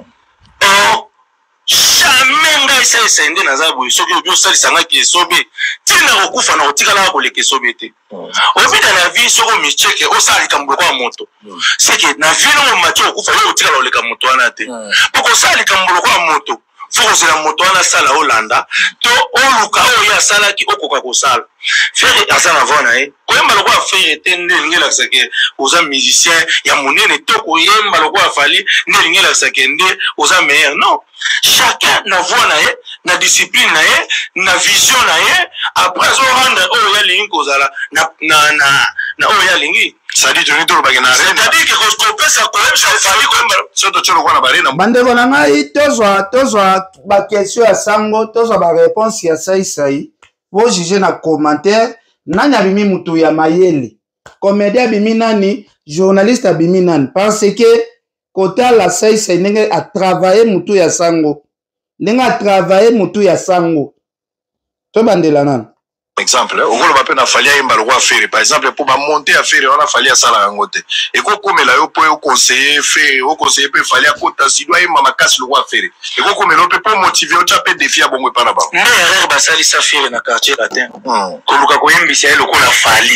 jamais ngai sende na zabu soki obi osalisa ki esobe tina kokufa na kotikala koleka esobe te obita na vie soko micheke osalika mboko ya moto seke na vie no macho okufa yo kotikala koleka moto wana te poko osalika mboko ya moto foko zela moto wana sala olanda to oluka oyo asalaki okoka kosala frère azana vona koyemba lokwa frère te ndengela sake oza musicien ya monene to koyemba lokwa fali ndengela sake nde oza meilleur non chacun na voix na ye na discipline na ye na vision na ye après zo rendre oyo ya lingi kozala na oyo ya lingi c'est-à-dire tu n'es pas gagné c'est-à-dire que qu'on ça quand même ça fallait quand même surtout tu le vois na barena bandeko na ngai tozwa ba question ya sango tozwa ba réponse ya Saisai vo juger na commentaire nani abimi mutu ya mayele comédien abimi nani journaliste abimi nani parce que kotala Saisai ndenge a travailler mutu ya sango ndenge a travailler mutu ya sango to bandela nani exemple okolo bape na fali ayemba lokwa affaire par exemple pour monter affaire on a fali asala yango te ekokomela yo po conseiller faire au conseiller pe fali akota sidwa ayemba makasi lokwa affaire ekokomela pe pour motiver o chape défi abongo pa na ba erreur basali sa affaire na quartier latin koluka koyembisa ye lokola fali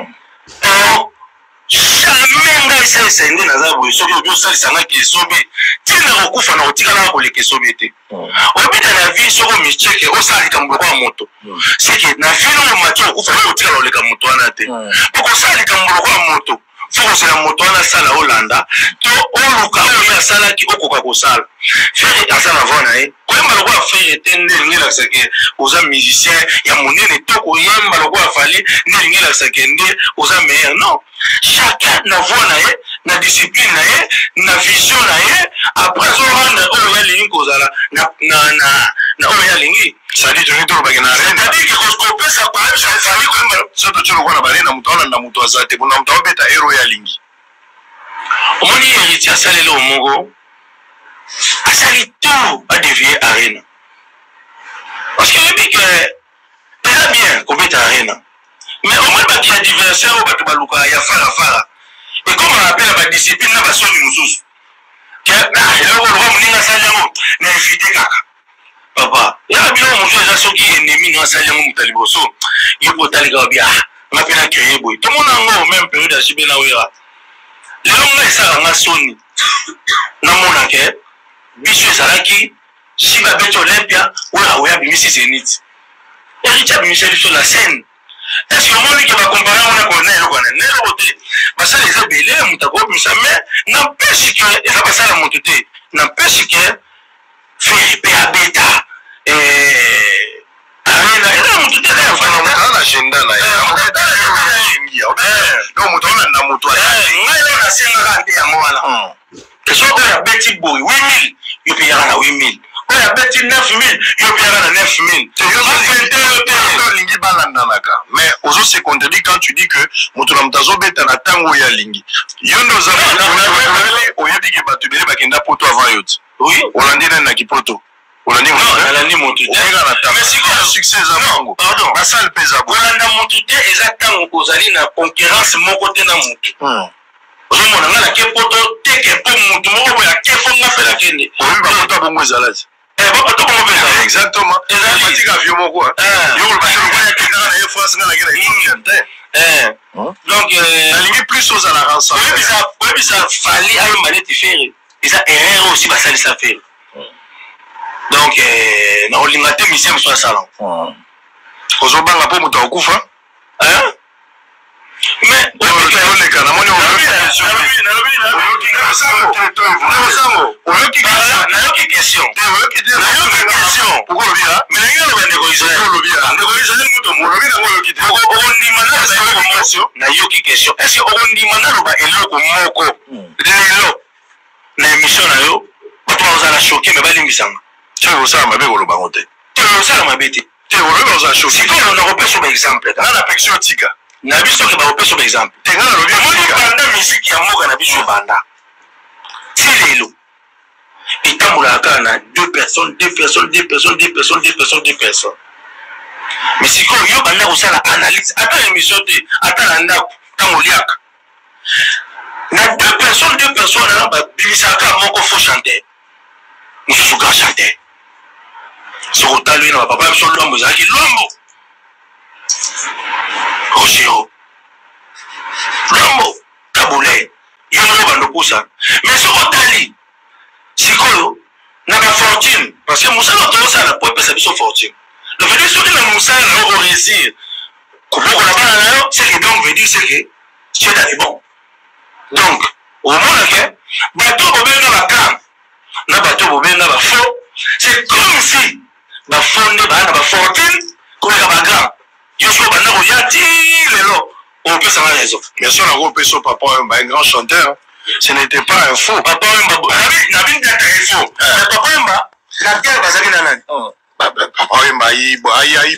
jamais ngai sende na zabu soki obi osalisa ki esobe tina kokufa na kotikala koleka esobe te obita na vie soko micheke osalika mboko ya moto seke na vie no macho okufa yo kotikala koleka moto wana te poko osalika mboko ya moto foko zela moto wana sala olanda to oluka oyo asalaki okoka kosala frère aza na vona koyemba koyemba lokola frère te nde elingi elakisaka oza musicien ya monene to koyemba lokola fali nde elingi elakisaka nde oza meilleur. Non, chacun na voix na ye na discipline na ye na vision na ye après azorendre oyo yalingi kozala na oyo yalingi c'est-à-dire que kopesa fali koyemba soto tyo lokola bale na moto alanda moto aza te mpona moto abeta ero oyo yalingi. Omoni héritier asaleli o moko asali tout adévier arena parce que yebi ke eza bien kobeta arena mais omoni bato ya diversaire oyo bato baluka ya farafara ekoma apela badiscipline na basoni mosusu ke eloko loka moninga asali yango na évite kaka papa yaka biloko mosusu eza soki ennemi no asali yango moto ya liboso yo po otali kaka bia nga mpe na créé boye tomona yango même période ya jibe na wera lelo nga esaka nga soni namona ke biso ezalaki si babeti olympia oyo aoya bimisi zénith héritier abimisi biso la scène. Est-ce que omoni ke bakompare wana kona eloko wana na eloko te basala eza bele moto akobimisa mais nampesi ke eza basala moto te nampesi ke fere mpe abeta arena eza moto te na agenda na ye donc moto olanda moto ngai leo nasengaka nde yango wana keso oyo abeti boye 8000 yo peyaka na 8000 oyo abeti 9000 yo peyaka na 9000 olingi balandanaka mais ozo contredit quand tu dis que moto na moto azobeta na ntango oyo alingi yo nde oyebi ke bato ebele bakenda poto avant yo te olandi nani na kipoto olandi motu te succès eza bango basale mpe eza kolanda motu te eza ntango ozali na concurrence moko te na motu ozomona nga nake poto teke mpo motu moko boye akefo nga mpe nakende oyembi bapoto abongo ezala te bapoto bongo mpe ezala exactement ezalibatika avio moko yokolobasolokoyakendaka na ye france nga nakenda etokian te donc nalingi plus ozala ransa oyebisa fali ayemba neti fere eza erreur aussi basalisa fere donc na olinga te misie mosu asala ozobanga mpo moto akufa mais oleka namoni nayoki question okolobia melengi aloba nayoki question est ce que okondima naloba eloko moko lelo na émission na yo bato bazala choke me balimbisanga osala mabe koloba ngo te osala mabe te olobi choke sikoyo nakopesa ba exemple nga na pection tika na biso ke bakopesa ba exemple te nga nalobi banda misiki ya mboka na biso ebanda ti lelo etambolaka kaka na 2 personnes mais sikoyo yo banda kosala analyse ata émission te ata na ndako ntango oliaka na 2 personnes na babimisaka moko faux chanteur mosusu grand chanteur soki otali na bapapa biso lombo ezalaki lombo rogero lombo kabule yango bando kusa mais soki otali sikoyo na bafortune parce que mosala tozosala po epesa biso fortune donc veut dire soki na mosala na yo koréussir kobokola bana na yo c'est que donc veut dire c'est que tu es dans les bons donc omonake bato bobenga bakam na bato bobenga bafaux c'est comme si bafonde bana bafortune koleka bagram yo so banda koya ti lelo opesanga raison bien sûr na kopesa papa un grand chanteur ce n'était pas un faux papa na bin data est faux mais papa mba la terre bazaki na nani papa mba ayi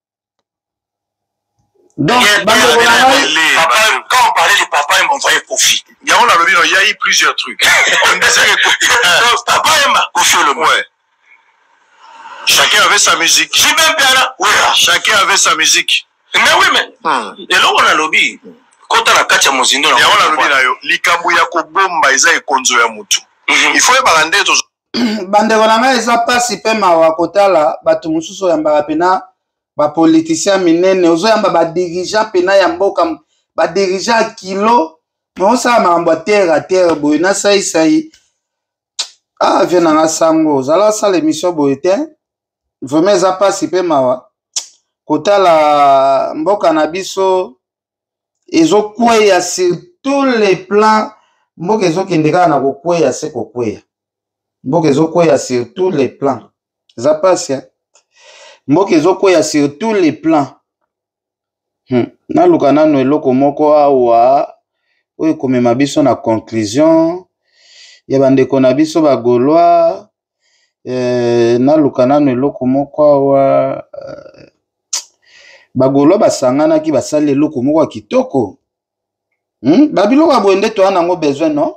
donc quand on parlait de papa mba on voyait Kofi yango na lobi il y a eu plusieurs trucs on disait que papa mba Kofi le ouais. Chacun avait sa musique. J'ai même bien là. Oui, chacun avait sa musique. Mais oui, mais. Et là, on a lobby. Quand on a catché mon zindo, on a lobby là. Likambu ya kobomba eza ekonzo ya mutu. Il faut ebarande to. Bandeko na ngai eza pasi pe mawa kotala bato mosusu yambaka pena ba politicien minene ozoyamba ba dirigeant pena ya mboka ba dirigeant kilo mais osala makambo ya terre boye na sai vie nanga sango ozala osala émission boye te vraiment eza pasi pe mawa kotala mboka na biso ezokweya sur tous les plans mboka ezokende kaka na kokweya se kokweya mboka ezokweya sur tous les plans Ça passe, hein. Mboka ezokoya sur tous les plans. Naluka nano eloko moko awa oyo komema biso na conclusion ya bandeko na biso bagolwa. Naluka nano eloko moko awa bagolwa basanganaki basali eloko moko ya kitoko. Babiloko aboye nde toa nango besoin, non?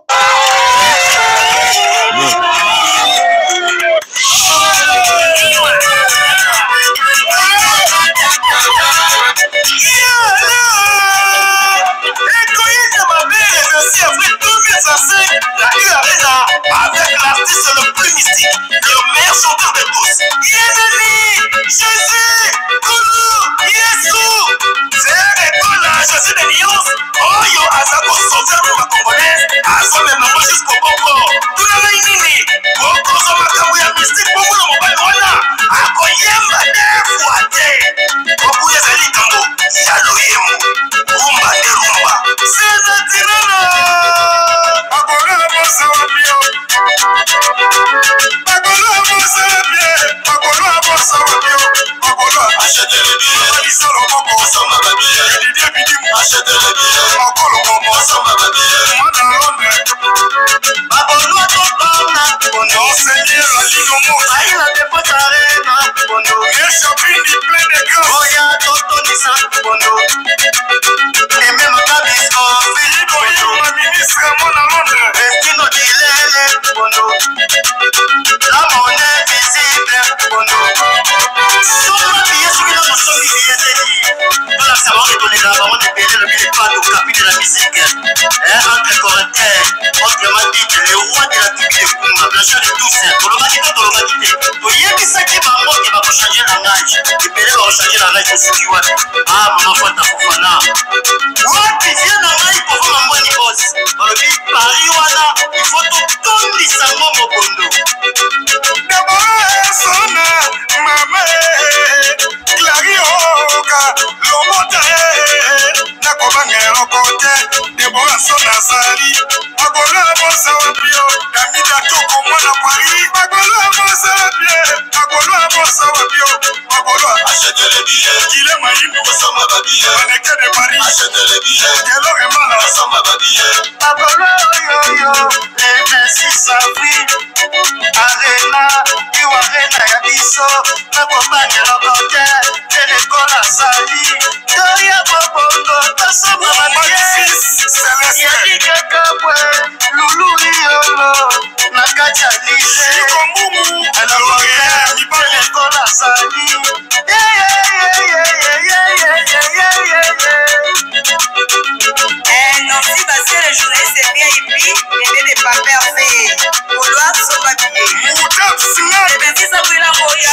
La U-Arena avec l'artiste le plus mystique, le meilleur chanteur de tous. Yézeli, Jésus, Koulou, Yesou. C'est l'école, je suis des lions. Oh yo, Azako, sauver pour la congolaise. Azo même moi jusqu'au Bongo. Tout le monde nini. Bongo, ça m'a camoué mystique. Bongo, le mobile, voilà. Ako yemba, défouate. Bongo, Yézeli, Kango. Yalo yemu. Rumba, de rumba. C'est naturel. Achetez les billets, achetez les billets, entre Corinthiens, entre Madrid, le roi de la tribu de Kumba, Blanchard de Toussaint, Tolomagité, Toyebisaki bango qui va changer langage, et Pelé va changer langage de Sikiwati. Ah, maman, Fata Fofana. Wapi vient langage pour vous, maman, ni boss. Dans le pays Paris, voilà, il faut tout tourner ça, mon bondo. D'abord, sonne, maman, Clarioka, l'homote, Nakobangero Kote, Deborah Sonazali, Agola Monsawapio, Damida Toko Mwana Paris, Agola Monsawapio, Agola Monsawapio, Agola, achetez les billets, Kile Maïmou, Osama Babie, Maneke de Paris, achetez les billets, Kelo Remala, Osama Babie, Agola Yo, les 26 avril, Arena, Iwarena Yabiso, Nakobangero Kote, Telekola Sali, Doya Bobondo, Osama Babie, Yadika Kabwe, Lulu Yolo, Nakacha Lise, Telekola Sali. Non, si parce que le journaliste est bien hippie, il n'est pas parfait. Vouloir son papier. Les petits s'appuient la moya.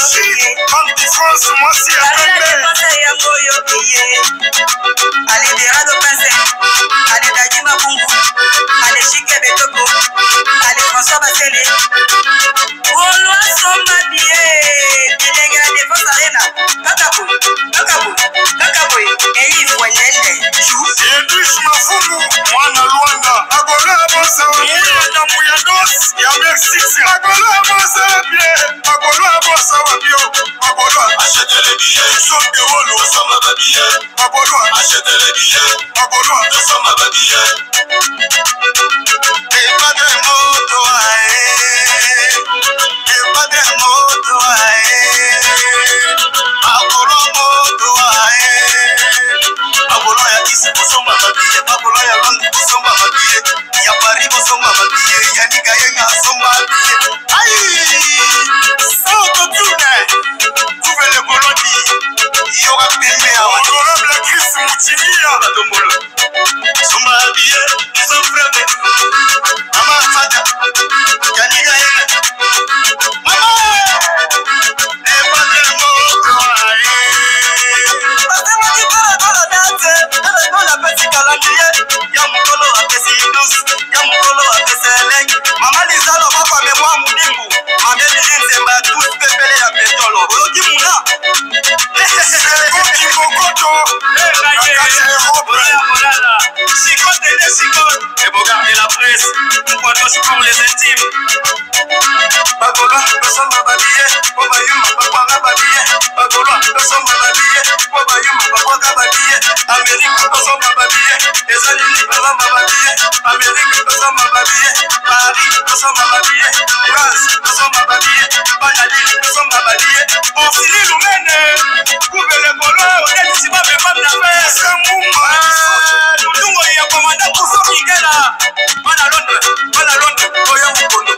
Allez, des rats de pincé. Allez, Dadima Bungu. Allez, Chique Betoko. Allez, François Bassélé. Vouloir son papier. Il est à la défense arena. Kakaboy. Et il faut une Edwige Mafumu, Mwana Luanda, Agola Bosa, Mouya Dos, Yamersix, Agola Bosa, Agola Bosa, Agola, achetez les billets, sont de Wolo, Osama Babie, Agola, achetez les billets, Agola, Osama Babie. Et pas de moto, et pas de moto, Agola moto, Agola ya kisi bosomba babie, Agola ya Londres bosomba babie, ya Paris bosomba babie, ya Nika yenga somba babie. Aïe, Santo Tune, trouve le Bolodi, yoga pembe ya honorable Chris Moutimia, la tombolo. Somba babie, ils sont frères. Mama Fada, ya Nika yenga. Mama, et pas de moto, Mama Lizalo papa me moi mudimbu mande bizinze mba tous pepele ya petolo oloki muna Sikoki Mokoto Sikote et vous gardez la presse pour les intimes. tosomba babiye po bayuma bakwanga babiye bagolwa tosomba babiye po bayuma bakwanga babiye Amerika tosomba babiye ezalili tosomba babiye Amerika tosomba babiye Paris tosomba babiye France tosomba babiye Banadine tosomba babiye Ofili lumene kubele kolo odeli sibabe pamna pesa mumba mutungo ya komanda kusokigela Bana Londres oya mukondo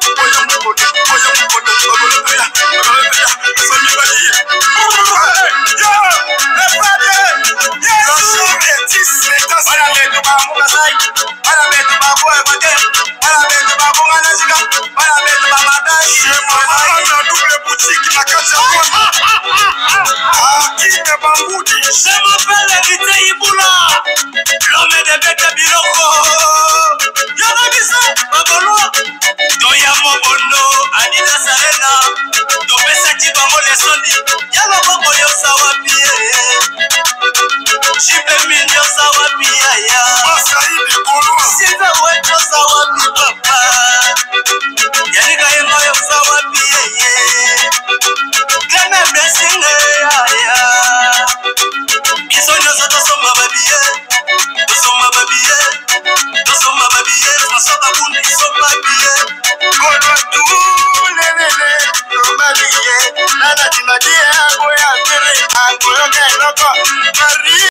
je m'appelle Rite Iboula, l'homme de Beta Biloko. Yonabisa, Babolo, Doya Mobono, Anida Sarena, Topesa Tibango Lesoni, Yalo Boko Yosawapie, Chipe Minyo Sawapia, Sita Weto Sawapi Papa, Yanika Yemo Yosawapie, Kene Blessing, Isonyo Tosoma Babie, Tosoma Babie, Tosoma Babie, Fasoka Bundi Soma Babie, Golwa tu lelele, Babie, Nana Timadia, Boya Tere, Angoyo Kenoko, Marie.